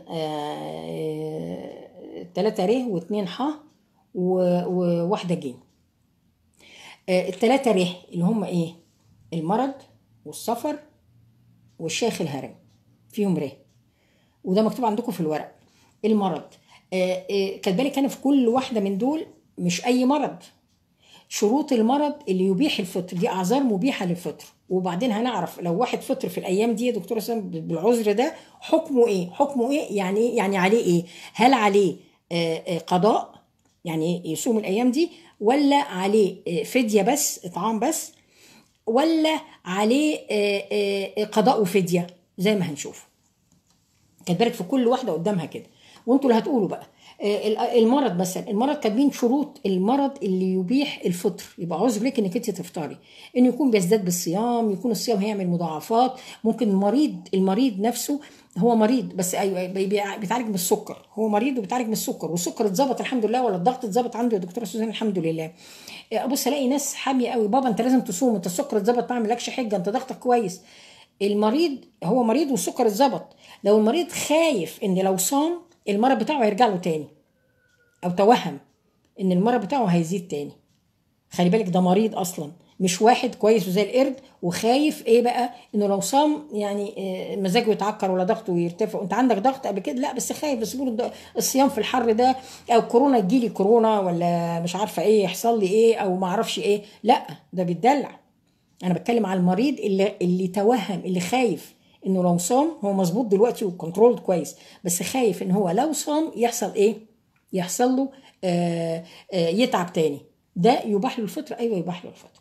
S1: آه ثلاثة ر واثنين ح وواحده ج. آه الثلاثة ر اللي هم ايه؟ المرض والسفر والشيخ الهرم، فيهم ر، وده مكتوب عندكم في الورق. المرض آه آه كاتبالي كان في كل واحده من دول مش اي مرض، شروط المرض اللي يبيح الفطر، دي اعذار مبيحه للفطر. وبعدين هنعرف لو واحد فطر في الايام دي يا دكتوره سام بالعذر ده حكمه ايه؟ حكمه ايه يعني ايه؟ يعني عليه ايه؟ هل عليه آه قضاء يعني يصوم الايام دي، ولا عليه آه فديه بس اطعام بس، ولا عليه آه آه قضاء وفديه؟ زي ما هنشوف كاتبالك في كل واحده قدامها كده، وانتوا اللي هتقولوا بقى. المرض مثلا، المرض كاتبين شروط المرض اللي يبيح الفطر، يبقى عذر لك انك انت تفطري، انه يكون بيزداد بالصيام، يكون الصيام هيعمل مضاعفات، ممكن المريض المريض نفسه هو مريض بس ايوه بيتعالج من السكر، هو مريض وبيتعالج من السكر والسكر اتظبط الحمد لله، ولا الضغط اتظبط عنده يا دكتوره سوزان الحمد لله. ابص الاقي ناس حاميه قوي، بابا انت لازم تصوم، انت السكر اتظبط ما عملكش حجه، انت ضغطك كويس. المريض هو مريض والسكر اتظبط، لو المريض خايف ان لو صام المرض بتاعه هيرجع له تاني، او توهم ان المرض بتاعه هيزيد تاني، خلي بالك ده مريض اصلا، مش واحد كويس وزي القرد وخايف ايه بقى انه لو صام يعني مزاجه يتعكر ولا ضغطه يرتفع. انت عندك ضغط قبل كده؟ لا بس خايف، بس بيقولوا الصيام في الحر ده، او كورونا تجيلي كورونا، ولا مش عارفه ايه يحصل لي ايه، او ما اعرفش ايه. لا ده بيتدلع. انا بتكلم على المريض اللي اللي توهم، اللي خايف انه لو صام، هو مظبوط دلوقتي وكنترول كويس، بس خايف ان هو لو صام يحصل ايه؟ يحصل له آآ آآ يتعب تاني. ده يباح له الفطر؟ ايوه يباح له الفطر.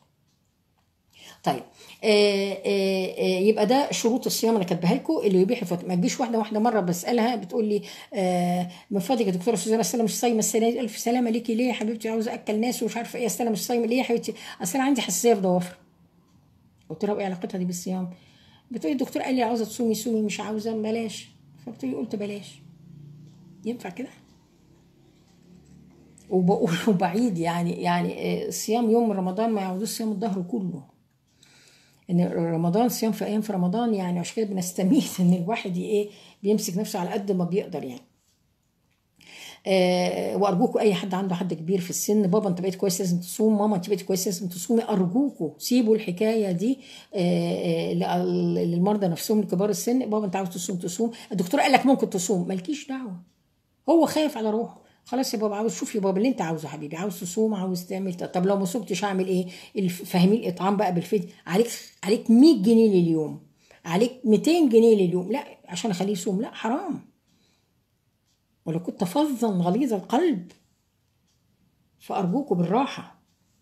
S1: طيب آآ آآ يبقى ده شروط الصيام انا كاتباها لكم اللي يبيح الفطر. ما تجيش واحده واحده مره بسالها بتقول لي من فضلك يا دكتوره سوزان اصل انا مش صايمه السنه دي. الف سلامه ليكي. ليه يا حبيبتي؟ عاوزه اكل ناس ومش عارفه ايه. اصل انا مش صايمه. ليه يا حبيبتي؟ اصل انا عندي حساسيه في ضوافري. قلت لها ايه علاقتها دي بالصيام؟ بتقولي الدكتور قال لي عاوزه تصومي صومي، مش عاوزه بلاش. فقلت له قلت بلاش. ينفع كده؟ وبقول وبعيد يعني يعني صيام يوم رمضان ما يعوزوش صيام الظهر كله، ان رمضان صيام في ايام في رمضان يعني، عشان كده بنستميت ان الواحد ايه بيمسك نفسه على قد ما بيقدر يعني. آه وارجوكوا اي حد عنده حد كبير في السن، بابا انت بقيت كويس لازم تصوم، ماما انت بقيت كويس لازم تصومي، ارجوكوا سيبوا الحكايه دي آه آه للمرضى نفسهم لكبار السن. بابا انت عاوز تصوم تصوم، الدكتور قال لك ممكن تصوم، مالكيش دعوه، هو خايف على روحه. خلاص يا بابا، عاوز شوف يا بابا اللي انت عاوزه حبيبي، عاوز تصوم عاوز تعمل، طب لو ما صمتش هعمل ايه؟ فاهمين الاطعام بقى بالفدية، عليك عليك مية جنيه لليوم، عليك ميتين جنيه لليوم، لا عشان اخليه يصوم، لا حرام. ولو كنت فظا غليظ القلب فارجوكوا بالراحه.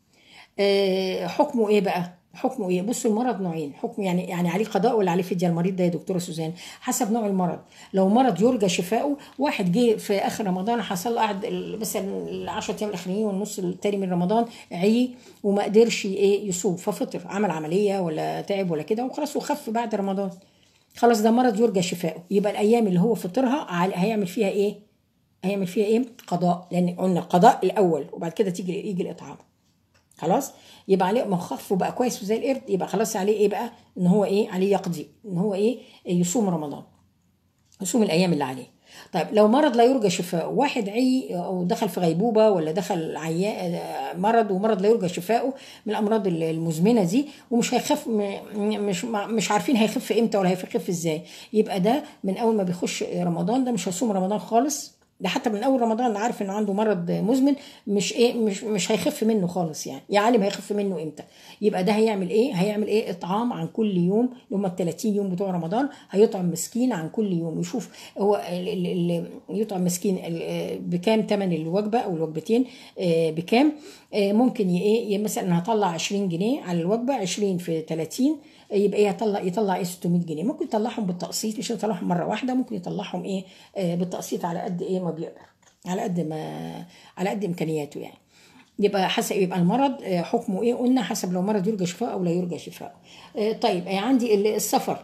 S1: آه حكمه ايه بقى؟ حكمه ايه؟ بصوا المرض نوعين، حكمه يعني يعني عليه قضاء ولا عليه فديه المريض ده يا دكتوره سوزان؟ حسب نوع المرض. لو مرض يرجى شفاؤه، واحد جه في اخر رمضان حصل له قعد مثلا العشرة ايام الاخرين والنص التاني من رمضان عي وما قدرش ايه يصوم، ففطر، عمل عمليه ولا تعب ولا كده وخلاص وخف بعد رمضان، خلاص ده مرض يرجى شفاؤه، يبقى الايام اللي هو فطرها هيعمل فيها ايه؟ هيعمل فيها ايه؟ قضاء، لان قلنا القضاء الاول وبعد كده تيجي يجي الاطعام. خلاص يبقى عليه مخف وبقى كويس وزي القرد، يبقى خلاص عليه ايه بقى؟ ان هو ايه؟ عليه يقضي، ان هو ايه؟ يصوم رمضان، يصوم الايام اللي عليه. طيب لو مرض لا يرجى شفاؤه، واحد عي او دخل في غيبوبه ولا دخل عياء مرض ومرض لا يرجى شفاؤه من الامراض المزمنه دي ومش هيخف، مش مش عارفين هيخف امتى ولا هيخف ازاي، يبقى ده من اول ما بيخش رمضان ده مش هيصوم رمضان خالص، ده حتى من اول رمضان عارف انه عنده مرض مزمن، مش ايه مش مش هيخف منه خالص، يعني يا عالم هيخف منه امتى. يبقى ده هيعمل ايه؟ هيعمل ايه؟ اطعام عن كل يوم، اللي هم ال ثلاثين يوم بتوع رمضان، هيطعم مسكين عن كل يوم، يشوف هو اللي يطعم مسكين بكام ثمن الوجبه او الوجبتين بكام، ممكن ايه مثلا هطلع عشرين جنيه على الوجبه، عشرين في ثلاثين يبقى يطلع يطلع ايه ستمية جنيه، ممكن يطلعهم بالتقسيط، مش يطلعهم مره واحده، ممكن يطلعهم ايه آه بالتقسيط على قد ايه ما بيقدر، على قد ما على قد امكانياته يعني. يبقى حسب، يبقى المرض آه حكمه ايه؟ قلنا حسب لو مرض يرجى شفاء او لا يرجى شفاء. آه طيب آه عندي السفر،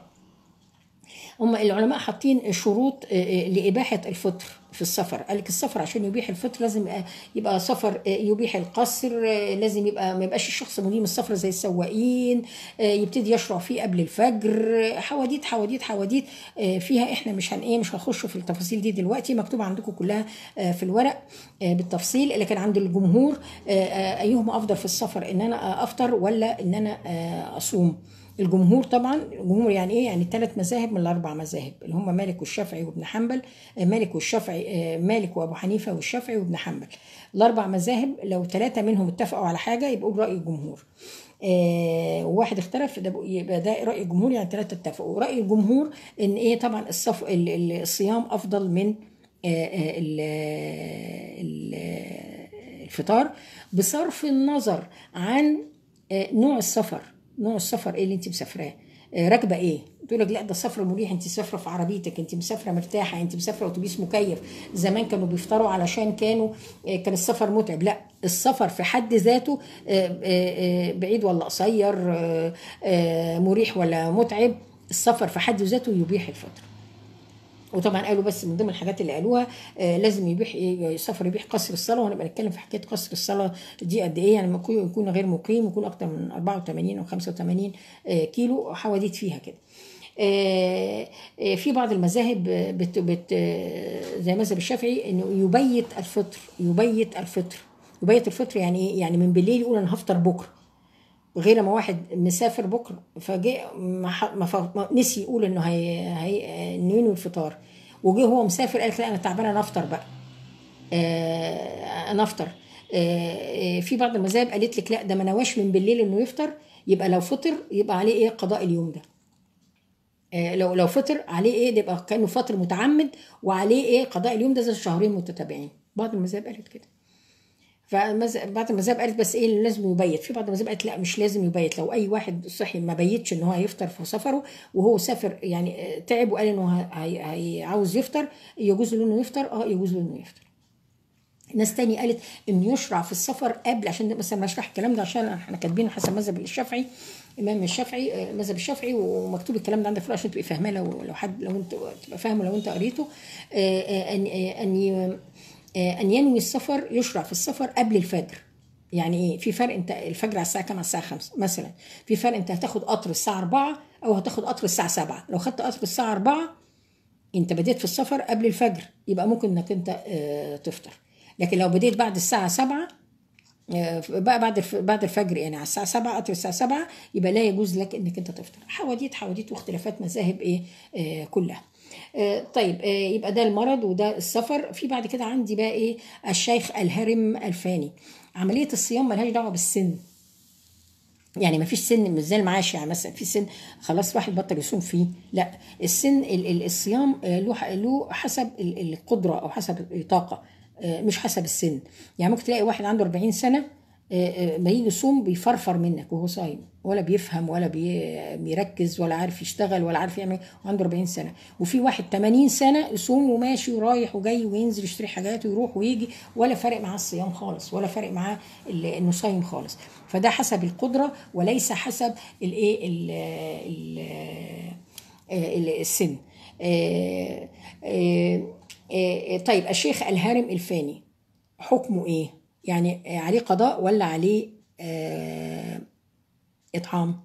S1: هم العلماء حاطين شروط لإباحة الفطر في السفر، قال لك السفر عشان يبيح الفطر لازم يبقى سفر يبيح القصر، لازم يبقى ما يبقاش الشخص مديم السفر زي السواقين، يبتدي يشرع فيه قبل الفجر، حواديت حواديت حواديت فيها، احنا مش هن ايه مش هنخش في التفاصيل دي دلوقتي، مكتوبه عندكم كلها في الورق بالتفصيل. لكن عند الجمهور ايهما افضل في السفر، ان انا افطر ولا ان انا اصوم؟ الجمهور طبعا، الجمهور يعني ايه؟ يعني ثلاث مذاهب من الاربع مذاهب اللي هم مالك والشافعي وابن حنبل، مالك والشافعي مالك وابو حنيفه والشافعي وابن حنبل، الاربع مذاهب لو ثلاثه منهم اتفقوا على حاجه يبقوا براي الجمهور، آه وواحد اختلف ده يبقى ده راي الجمهور، يعني ثلاثه اتفقوا. راي الجمهور ان ايه؟ طبعا الصف الصيام افضل من آه الفطار، بصرف النظر عن آه نوع السفر، نوع السفر ايه اللي انت مسافراه، آه راكبه ايه؟ تقول لك لا ده السفر مريح، انت مسافره في عربيتك، انت مسافره مرتاحه، انت مسافره اتوبيس مكيف. زمان كانوا بيفطروا علشان كانوا آه كان السفر متعب، لا السفر في حد ذاته آه آه بعيد ولا قصير، آه آه مريح ولا متعب، السفر في حد ذاته يبيح الفطر. وطبعا قالوا بس من ضمن الحاجات اللي قالوها آه لازم يبيح السفر يبيح قصر الصلاه، وهنبقى نتكلم في حكايه قصر الصلاه دي قد ايه، يعني يكون غير مقيم، يكون اكتر من أربعة وثمانين او خمسة وثمانين آه كيلو، حواديت فيها كده. آه آه في بعض المذاهب بت بت زي مذهب الشافعي انه يبيت الفطر، يبيت الفطر يبيت الفطر يعني ايه؟ يعني من بالليل يقول انا هفطر بكره، غير ما واحد مسافر بكره فجاء ما نسي يقول انه هي هي انه ينوي الفطار، وجه هو مسافر قال لا انا تعبانه انا افطر بقى، آه انا افطر. آه في بعض المذاهب قالت لك لا ده ما نواش من بالليل انه يفطر، يبقى لو فطر يبقى عليه ايه؟ قضاء اليوم ده. آه لو لو فطر عليه ايه؟ ده يبقى كانه فطر متعمد وعليه ايه؟ قضاء اليوم ده زي شهرين متتابعين. بعض المذاهب قالت كده. فبعض المذاهب قالت بس ايه اللي لازم يبيت، في بعض المذاهب قالت لا مش لازم يبيت، لو اي واحد صحي ما بيتش ان هو هيفطر في سفره وهو سافر يعني تعب وقال انه هي هي عاوز يفطر، يجوز له انه يفطر، اه يجوز له انه يفطر. ناس تاني قالت انه يشرع في السفر قبل، عشان مثلا بشرح الكلام ده عشان احنا كاتبينه حسب مذهب الشافعي، امام الشافعي مذهب الشافعي، ومكتوب الكلام ده عندك عشان تبقي فاهماه، لو لو حد لو انت تبقى فاهمه لو انت قريته، ان ان أن ينوي السفر، يشرع في السفر قبل الفجر. يعني إيه؟ في فرق، أنت الفجر على الساعة كام؟ على الساعة خمسة مثلا، في فرق أنت هتاخد قطر الساعة أربعة أو هتاخد قطر الساعة سبعة. لو خدت قطر الساعة أربعة انت بديت في السفر قبل الفجر يبقى ممكن انك انت آه، تفطر. لكن لو بديت بعد الساعه سبعة، آه، بقى بعد الف- بعد الفجر يعني على الساعه سبعة، قطر الساعه سبعة، يبقى لا يجوز لك انك انت تفطر. حواديت حواديت واختلافات مذاهب ايه آه، كلها. آه، طيب، آه، يبقى ده المرض وده السفر. في بعد كده عندي بقى ايه؟ الشيخ الهرم الفاني. عمليه الصيام ملهاش دعوه بالسن، يعني ما فيش سن مش زي المعاش، يعني مثلا في سن خلاص واحد بطل يصوم فيه، لا. السن ال- ال- الصيام آه، له ح- له حسب ال- القدره او حسب الطاقه، آه، مش حسب السن. يعني ممكن تلاقي واحد عنده أربعين سنه، آه، آه، ما يجي يصوم بيفرفر منك وهو صايم، ولا بيفهم ولا بي- بيركز ولا عارف يشتغل ولا عارف يعمل، وعنده أربعين سنه. وفي واحد ثمانين سنه يصوم وماشي ورايح وجاي وينزل يشتري حاجات ويروح ويجي، ولا فارق معاه الصيام خالص، ولا فارق معاه ال- انه صايم خالص. فده حسب القدره وليس حسب الايه ال- ال- ال- السن. آه، آه، آه، طيب، الشيخ الهارم الفاني حكمه ايه؟ يعني عليه قضاء ولا عليه آه، اطعام؟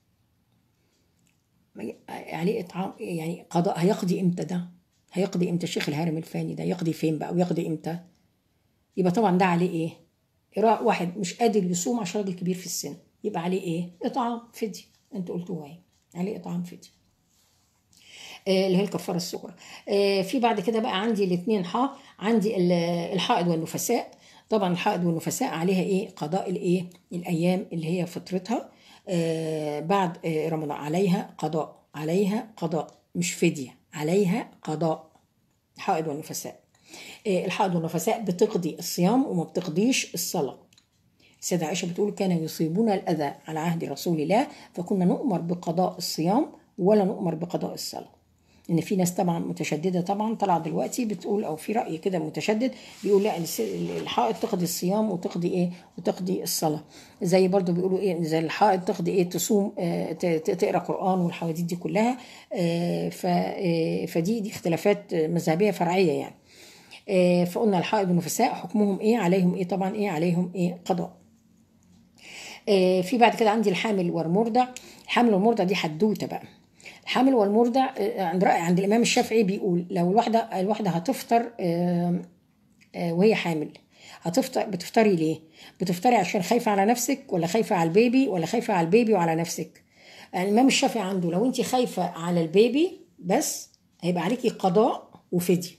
S1: عليه اطعام، يعني قضاء. هيقضي امتى ده؟ هيقضي امتى الشيخ الهارم الفاني ده؟ يقضي فين بقى ويقضي امتى؟ يبقى طبعا ده عليه ايه؟ را- واحد مش قادر يصوم عشان راجل كبير في السن، يبقى عليه ايه؟ اطعام فدية. انتوا قلتوها ايه؟ عليه اطعام فدية، آه، اللي هي الكفاره الصغرى. آه، في بعد كده بقى عندي الاثنين حا عندي ال- الحائض والنفساء. طبعا الحائض والنفساء عليها ايه؟ قضاء الايه؟ الايام اللي هي فطرتها آه، بعد آه، رمضان. عليها قضاء، عليها قضاء مش فدية، عليها قضاء. الحائض والنفساء. آه، الحائض والنفساء بتقضي الصيام وما بتقضيش الصلاة. السيدة عائشة بتقول كان يصيبون الأذى على عهد رسول الله فكنا نؤمر بقضاء الصيام ولا نؤمر بقضاء الصلاة. ان في ناس طبعا متشدده طبعا طلع دلوقتي بتقول، او في راي كده متشدد بيقول لا، الس- الحائض تقضي الصيام وتقضي ايه؟ وتقضي الصلاه. زي برضو بيقولوا ايه، زي الحائض تقضي ايه؟ تصوم، آه، ت- ت- تقرا قران والحواديت دي كلها. آه، ف آه، فدي دي اختلافات مذهبيه فرعيه يعني. آه، فقلنا الحائض والنفساء حكمهم ايه؟ عليهم ايه؟ طبعا ايه؟ عليهم ايه؟ قضاء. آه، في بعد كده عندي الحامل والمرضع. الحامل والمرضع دي حدوته بقى. الحامل والمرضع آه، عند رأي عند الإمام الشافعي بيقول لو الواحدة الواحدة هتفطر آه، آه، وهي حامل، هتفطر. بتفطري ليه؟ بتفطري عشان خايفة على نفسك ولا خايفة على البيبي ولا خايفة على البيبي وعلى نفسك؟ يعني الإمام الشافعي عنده لو أنت خايفة على البيبي بس هيبقى عليكي قضاء وفدية.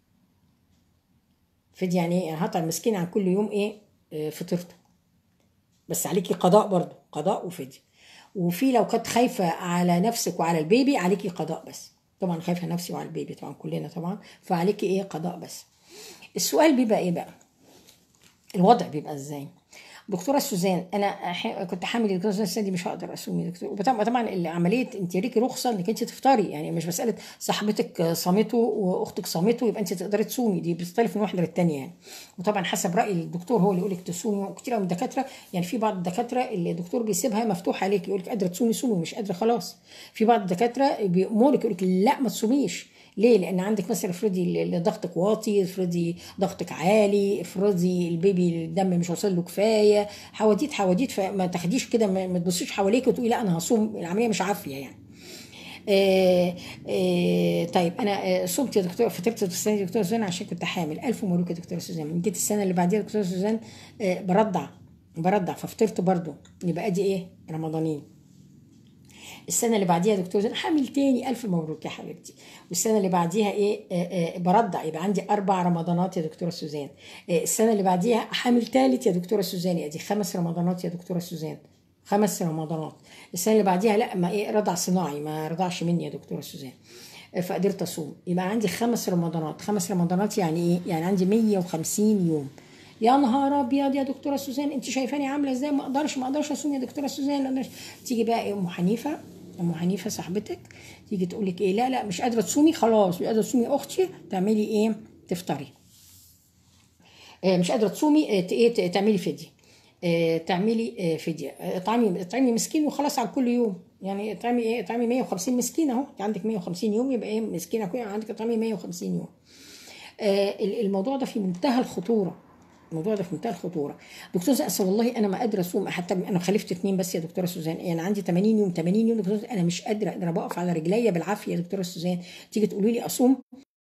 S1: فدية يعني ايه؟ يعني هطعم مسكين عن كل يوم ايه؟ آه، فطرته. بس عليكي قضاء برضه، قضاء وفدية. وفي لو كنت خايفة على نفسك وعلى البيبي عليكي قضاء بس. طبعا خايفة على نفسي وعلى البيبي طبعا كلنا طبعا، فعليكي ايه؟ قضاء بس. السؤال بيبقى ايه بقى؟ الوضع بيبقى ازاي؟ دكتوره سوزان، انا ح- كنت حامل دكتوره سوزان السنه دي مش هقدر اسوم يا دكتور. وطبعا طبعا العمليه انت ليكي رخصه انك انت تفطري، يعني مش مساله صاحبتك صامته واختك صامته يبقى انت تقدري تصومي، دي بتختلف من واحده للتانيه يعني. وطبعا حسب راي الدكتور هو اللي يقول لك تصومي. وكتير من الدكاتره، يعني في بعض الدكاتره اللي الدكتور بيسيبها مفتوحه عليك، يقول لك قادره تصومي صومي، مش قادره خلاص. في بعض الدكاتره بيأمرك يقول لك لا ما تصوميش. ليه؟ لان عندك مثلا افرضي ال- ضغطك واطي، افرضي ضغطك عالي، افرضي البيبي الدم مش واصل له كفايه، حواديت حواديت. فما تاخديش كده، ما ما تبصيش حواليك وتقولي لا انا هصوم، العمليه مش عافيه يعني. آه آه طيب، انا آه، صمت يا دكتور، فطرت السنه دي دكتوره سوزان عشان كنت حامل. الف مبروك يا دكتوره سوزان. جيت السنه اللي بعديها دكتوره سوزان آه برضع برضع ففطرت برضو. يبقى ادي ايه؟ رمضانين. السنه اللي بعديها دكتور زين حامل تاني. الف مبروك يا حبيبتي. والسنه اللي بعديها ايه؟ آه آه برضع، يبقى عندي اربع رمضانات يا دكتوره سوزان. آه السنه اللي بعديها حامل تالت يا دكتوره سوزان، ادي خمس رمضانات يا دكتوره سوزان. خمس رمضانات. السنه اللي بعديها لا، ما ايه، رضع صناعي ما رضعش مني يا دكتوره سوزان. آه، فقدرت اصوم. يبقى عندي خمس رمضانات. خمس رمضانات يعني ايه؟ يعني عندي مية وخمسين يوم. يا نهار ابيض يا دكتوره سوزان، انت شايفاني عامله ازاي؟ ما اقدرش ما اقدرش اصوم يا دكتوره سوزان، ما اقدرش. تيجي بقى إيه ام حنيفه، ام حنيفه صاحبتك تيجي تقول لك ايه؟ لا لا مش قادره تصومي خلاص، مش قادره تصومي اختي، تعملي ايه؟ تفطري. آه، مش قادره تصومي، آه، ت- ايه ت- تعملي فديه. آه، تعملي آه، فديه. آه، اطعمي اطعمي مسكين وخلاص على كل يوم. يعني اطعمي ايه؟ اطعمي مية وخمسين مسكين اهو، انت عندك مية وخمسين يوم، يبقى ايه؟ مسكينه كل عندك اطعمي مية وخمسين يوم. آه، ال- الموضوع ده في منتهى الخطوره. الموضوع ده في منتهى الخطوره. دكتور سوزان اصل والله انا ما قادره اصوم، حتى انا خلفت اتنين بس يا دكتوره سوزان، يعني عندي ثمانين يوم ثمانين يوم دكتوره سوزان، انا مش قادره، انا بقف على رجليا بالعافيه يا دكتوره سوزان، تيجي تقولي لي اصوم.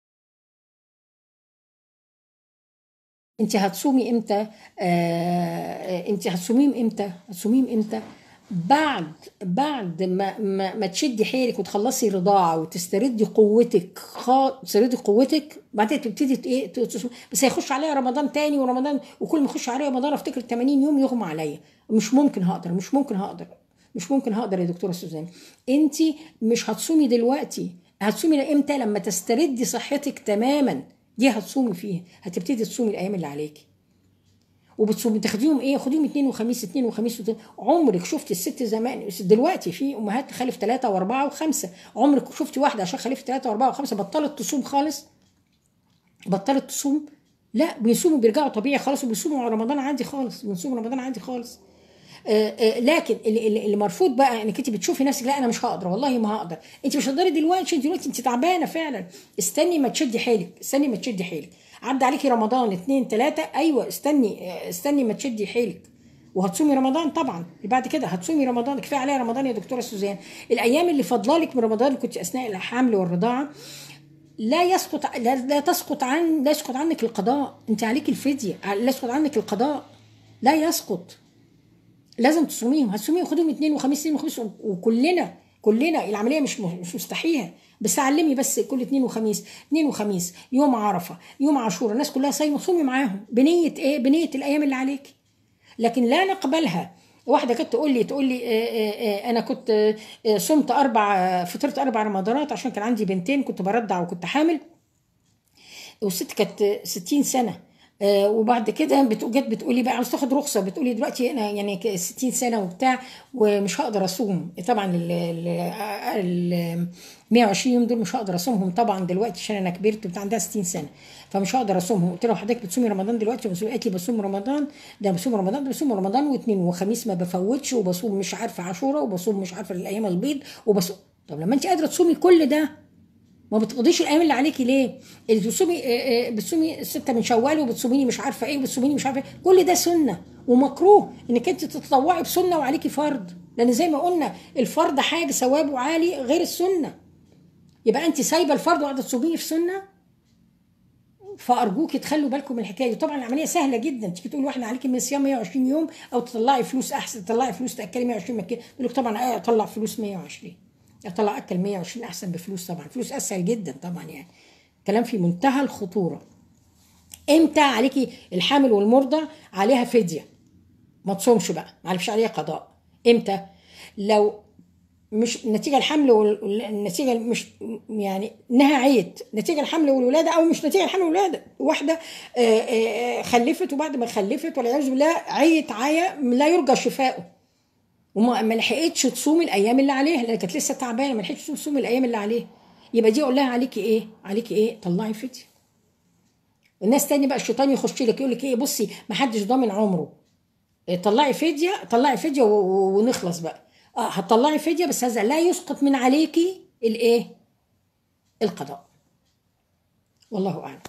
S1: انت هتصومي امتى؟ آه انت هتصوميهم امتى؟ هتصوميهم امتى؟ بعد بعد ما ما, ما تشدي حيلك وتخلصي رضاعه وتستردي قوتك، خا... تستردي قوتك، بعدين تبتدي ايه تصومي. بس هيخش عليا رمضان تاني، ورمضان وكل ما يخش عليا رمضان افتكر ثمانين يوم يغمى عليا. مش ممكن هقدر، مش ممكن هقدر، مش ممكن هقدر يا دكتوره سوزان. انت مش هتصومي دلوقتي، هتصومي امتى؟ لما تستردي صحتك تماما، دي هتصومي فيها، هتبتدي تصومي الايام اللي عليكي. وبتصومي تاخديهم ايه؟ خديهم اثنين وخميس، اثنين وخميس وتن... عمرك شفتي الست زمان؟ دلوقتي في امهات تخلف ثلاثه واربعه وخمسه، عمرك شفتي واحده عشان خلفت ثلاثه واربعه وخمسه بطلت تصوم خالص؟ بطلت تصوم؟ لا، بيصوموا بيرجعوا طبيعي خالص، وبيصوموا رمضان عادي خالص، بنصوم رمضان عادي خالص. آآ آآ لكن اللي, اللي مرفوض بقى انك انت بتشوفي نفسك لا انا مش هقدر، والله ما هقدر. انت مش هتقدري دلوقتي، انت دلوقتي انت تعبانه فعلا. استني ما تشدي حيلك، استني ما تشدي حيلك. عدى عليكي رمضان اتنين تلاته، ايوه استني استني ما تشدي حيلك، وهتصومي رمضان طبعا. بعد كده هتصومي رمضان، كفايه عليها رمضان يا دكتوره سوزان. الايام اللي فاضلالك من رمضان اللي كنت اثناء الحمل والرضاعه لا يسقط لا, لا تسقط عن لا يسقط عنك القضاء، انت عليك الفديه، لا يسقط عنك القضاء، لا يسقط، لازم تصوميهم. هتصوميهم، خدهم اثنين وخميس، اثنين وخميس، وكلنا كلنا العمليه مش مش مستحيله، بس علمي بس كل اثنين وخميس، اثنين وخميس، يوم عرفه، يوم عاشوراء، الناس كلها صايمه، صومي معاهم بنيه ايه؟ بنيه الايام اللي عليك. لكن لا نقبلها. واحده كانت تقول لي تقول لي آآ آآ انا كنت آآ صمت اربع، فطرت اربع رمضانات عشان كان عندي بنتين، كنت برضع وكنت حامل، والست كانت ستين سنه. آه وبعد كده جت بتقولي بقى عاوز تاخد رخصه، بتقولي دلوقتي انا يعني ستين سنه وبتاع ومش هقدر اصوم. طبعا ال مية وعشرين يوم دول مش هقدر اصومهم طبعا دلوقتي عشان انا كبرت، بتاع عندها ستين سنه، فمش هقدر اصومهم. قلت لها حضرتك بتصومي رمضان دلوقتي؟ قالت لي بصوم رمضان، ده بصوم رمضان، ده بصوم رمضان واثنين وخميس ما بفوتش، وبصوم مش عارفه عاشوراء، وبصوم مش عارفه الايام البيض، وبصوم. طب لما انت قادره تصومي كل ده ما بتقضيش الايام اللي عليكي ليه؟ اللي بتصومي بتصومي سته من شوال، وبتصوميني مش عارفه ايه، وبتصوميني مش عارفه ايه، كل ده سنه ومكروه انك انت تتطوعي بسنه وعليكي فرض، لان زي ما قلنا الفرض حاجه ثوابه عالي غير السنه. يبقى انت سايبه الفرض وقاعده تصومي في سنه، فارجوكي تخلوا بالكم من الحكايه دي. طبعا العمليه سهله جدا، تيجي تقول واحده عليكي من الصيام مية وعشرين يوم، او تطلعي فلوس احسن، تطلعي فلوس تاكلي مية وعشرين مكيه، يقول لك طبعا اطلع فلوس مية وعشرين، اطلع اكل مية وعشرين احسن بفلوس، طبعا فلوس اسهل جدا طبعا. يعني كلام في منتهى الخطوره. امتى عليكي الحامل والمرضع عليها فديه، ما تصومش بقى، ما عليكش عليها قضاء. امتى؟ لو مش نتيجه الحمل والنتيجه مش يعني انها عيت نتيجه الحمل والولاده، او مش نتيجه الحمل والولاده، واحده خلفت وبعد ما خلفت والعياذ بالله عيت عيا لا يرجى شفائه، وما ما لحقتش تصوم الايام اللي عليها لان كانت لسه تعبانه، ما لحقتش تصوم الايام اللي عليها، يبقى دي اقول لها عليكي ايه؟ عليكي ايه؟ طلعي فديه. الناس تاني بقى الشيطان يخش لك يقول لك ايه؟ بصي ما حدش ضامن عمره، طلعي فديه، طلعي فديه ونخلص بقى. اه هتطلعي فديه، بس هذا لا يسقط من عليكي الايه؟ القضاء. والله اعلم.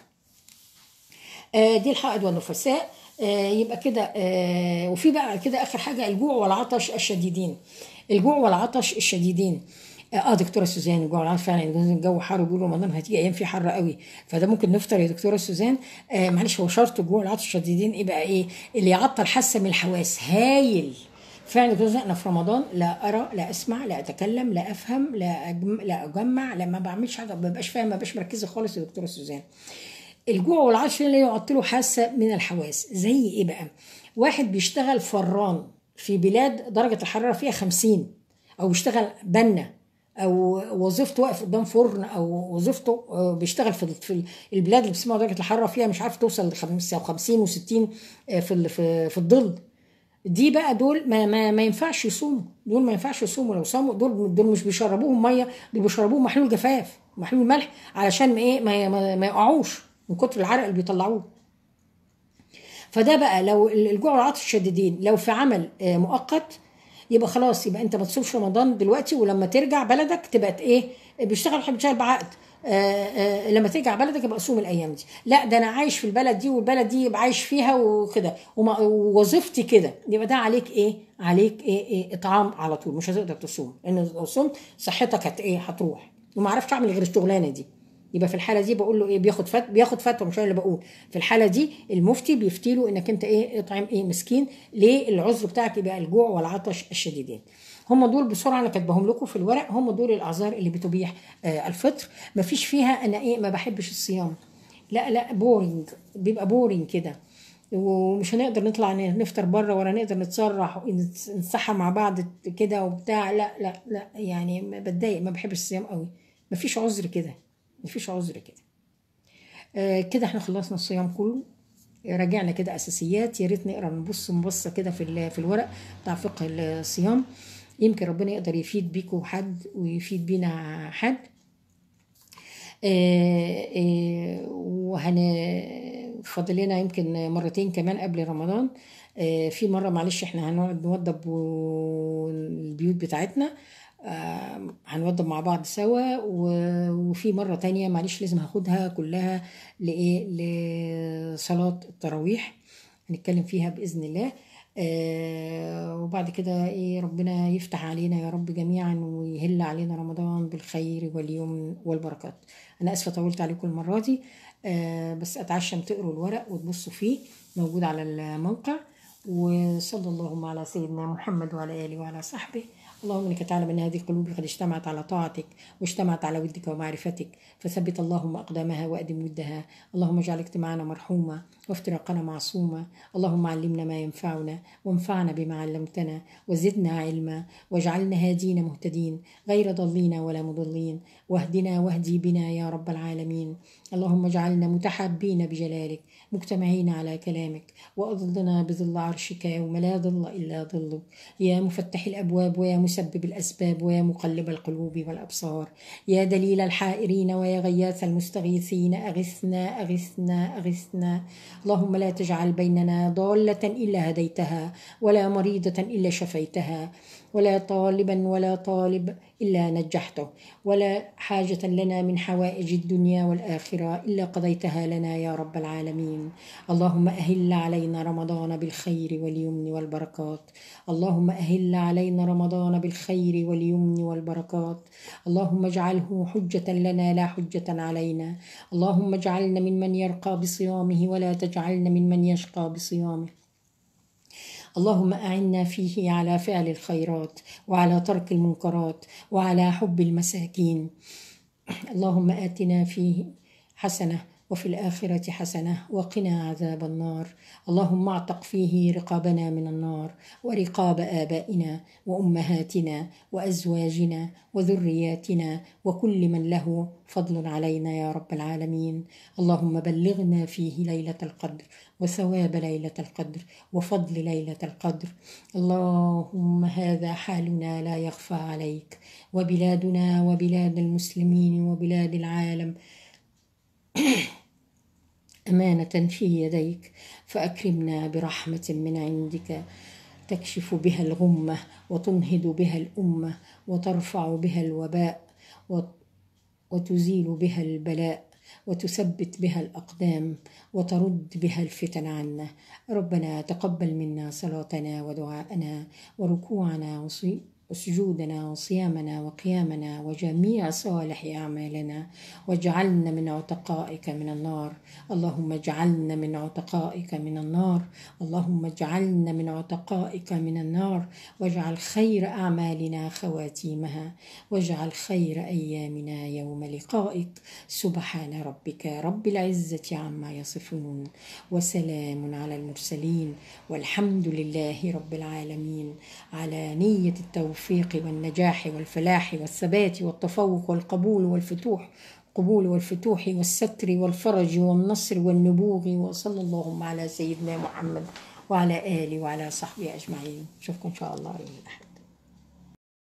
S1: آه دي الحائض والنفساء. آه يبقى كده. آه وفي بقى كده اخر حاجه الجوع والعطش الشديدين. الجوع والعطش الشديدين. اه دكتوره سوزان الجوع والعطش فعلا الجو حر، وبيقولوا رمضان هتيجي ايام فيه حر قوي، فده ممكن نفطر يا دكتوره سوزان. آه معلش هو شرط الجوع والعطش الشديدين ايه بقى؟ ايه اللي يعطل حاسه من الحواس؟ هايل فعلا دكتوره. انا في رمضان لا ارى لا اسمع لا اتكلم لا افهم لا أجم... لا اجمع لا ما بعملش حاجه، ما ببقاش فاهمه، ما ببقاش مركزه خالص يا دكتوره سوزان. الجوع والعطش اللي يعطلوا حاسه من الحواس زي ايه بقى؟ واحد بيشتغل فران في بلاد درجه الحراره فيها خمسين، او بيشتغل بنا، او وظيفته واقف قدام فرن، او وظيفته بيشتغل في في البلاد اللي بتسمع درجه الحراره فيها مش عارف توصل ل خمسين وستين في في في الظل دي بقى، دول ما ما, ما ينفعش يصوموا، دول ما ينفعش يصوموا. لو صاموا دول دول مش بيشربوهم ميه، دول بيشربوهم محلول جفاف، محلول ملح، علشان ما ايه ما, ما, ما يقعوش من كتر العرق اللي بيطلعوه. فده بقى لو الجوع والعطش الشديدين لو في عمل مؤقت يبقى خلاص، يبقى انت ما تصومش رمضان دلوقتي، ولما ترجع بلدك تبقى ايه بيشتغل بيحب يشتغل بعقد. آه آه لما ترجع بلدك يبقى صوم الايام دي. لا ده انا عايش في البلد دي والبلد دي يبقى عايش فيها وكده وما- ووظيفتي كده، يبقى ده عليك ايه؟ عليك ايه, إيه اطعام على طول، مش هتقدر تصوم لان لو صمت صحتك هت ايه هتروح وما عرفتش اعمل غير الشغلانه دي. يبقى في الحاله دي بقول له ايه؟ بياخد فت بياخد فتوى، مش انا اللي بقول. في الحاله دي المفتي بيفتي له انك انت ايه؟ اطعم ايه مسكين. ليه؟ العذر بتاعك يبقى الجوع والعطش الشديدين. هم دول بسرعه انا كاتباهم لكم في الورق، هم دول الاعذار اللي بتبيح آه الفطر. ما فيش فيها انا ايه ما بحبش الصيام، لا لا بورينج، بيبقى بورينج كده، ومش هنقدر نطلع نفطر بره ولا نقدر نتصرح ونتسحى مع بعض كده وبتاع. لا لا لا يعني بتضايق، ما بحبش الصيام قوي. مفيش عذر كده، مفيش عذر كده. آه كده احنا خلصنا الصيام كله، راجعنا كده اساسيات. يا ريت نقرا نبص نبصه كده في ال- في الورق بتاع فقه الصيام، يمكن ربنا يقدر يفيد بيكم حد ويفيد بينا حد. آه آه وهن فاضل لنا يمكن مرتين كمان قبل رمضان. آه في مره معلش احنا هنقعد نوضب و- البيوت بتاعتنا، آه، هنوضب مع بعض سوا. و- وفي مرة تانية معلش لازم هاخدها كلها لإيه؟ لصلاة التراويح، هنتكلم فيها بإذن الله. آه، وبعد كده إيه ربنا يفتح علينا يا رب جميعا ويهل علينا رمضان بالخير واليمن والبركات. أنا آسفة طولت عليكم المرة دي، آه، بس أتعشم تقروا الورق وتبصوا فيه، موجود على الموقع. وصلى اللهم على سيدنا محمد وعلى آله وعلى صحبه. اللهم انك تعلم ان هذه القلوب قد اجتمعت على طاعتك واجتمعت على ودك ومعرفتك، فثبت اللهم اقدامها وادم ودها. اللهم اجعل اجتماعنا مرحوما وافتراقنا معصوما. اللهم علمنا ما ينفعنا وانفعنا بما علمتنا وزدنا علما، واجعلنا هادين مهتدين غير ضالين ولا مضلين، واهدنا واهدي بنا يا رب العالمين. اللهم اجعلنا متحابين بجلالك مجتمعين على كلامك، واظلنا بظل عرشك يوم لا ظل الا ظلك، يا مفتح الابواب ويا مسبب الاسباب ويا مقلب القلوب والابصار، يا دليل الحائرين ويا غياث المستغيثين، اغثنا اغثنا اغثنا. اللهم لا تجعل بيننا ضاله الا هديتها، ولا مريضه الا شفيتها، ولا طالبا ولا طالب إلا نجحته، ولا حاجة لنا من حوائج الدنيا والآخرة إلا قضيتها لنا يا رب العالمين. اللهم أهل علينا رمضان بالخير واليمن والبركات. اللهم أهل علينا رمضان بالخير واليمن والبركات. اللهم اجعله حجة لنا لا حجة علينا. اللهم اجعلنا ممن يرقى بصيامه ولا تجعلنا ممن يشقى بصيامه. اللهم أعنا فيه على فعل الخيرات وعلى ترك المنكرات وعلى حب المساكين. اللهم آتنا فيه حسنة وفي الآخرة حسنة وقنا عذاب النار. اللهم اعتق فيه رقابنا من النار ورقاب آبائنا وأمهاتنا وأزواجنا وذرياتنا وكل من له فضل علينا يا رب العالمين. اللهم بلغنا فيه ليلة القدر وثواب ليلة القدر وفضل ليلة القدر. اللهم هذا حالنا لا يخفى عليك، وبلادنا وبلاد المسلمين وبلاد العالم أمانة في يديك، فأكرمنا برحمة من عندك تكشف بها الغمة وتنهض بها الأمة وترفع بها الوباء وتزيل بها البلاء وتثبت بها الأقدام وترد بها الفتن عنا. ربنا تقبل منا صلاتنا ودعاءنا وركوعنا وسجودنا وصيامنا وقيامنا وجميع صالح أعمالنا، واجعلنا من عتقائك من النار. اللهم اجعلنا من عتقائك من النار. اللهم اجعلنا من عتقائك من النار، واجعل خير أعمالنا خواتيمها، واجعل خير أيامنا يوم لقائك. سبحان ربك رب العزة عما يصفون، وسلام على المرسلين، والحمد لله رب العالمين على نية التوفيق والنجاح والفلاح والثبات والتفوق والقبول والفتوح قبول والفتوح والستر والفرج والنصر والنبوغ. وصلى اللهم على سيدنا محمد وعلى آله وعلى صحبه أجمعين. أشوفكم إن شاء الله يوم الأحد.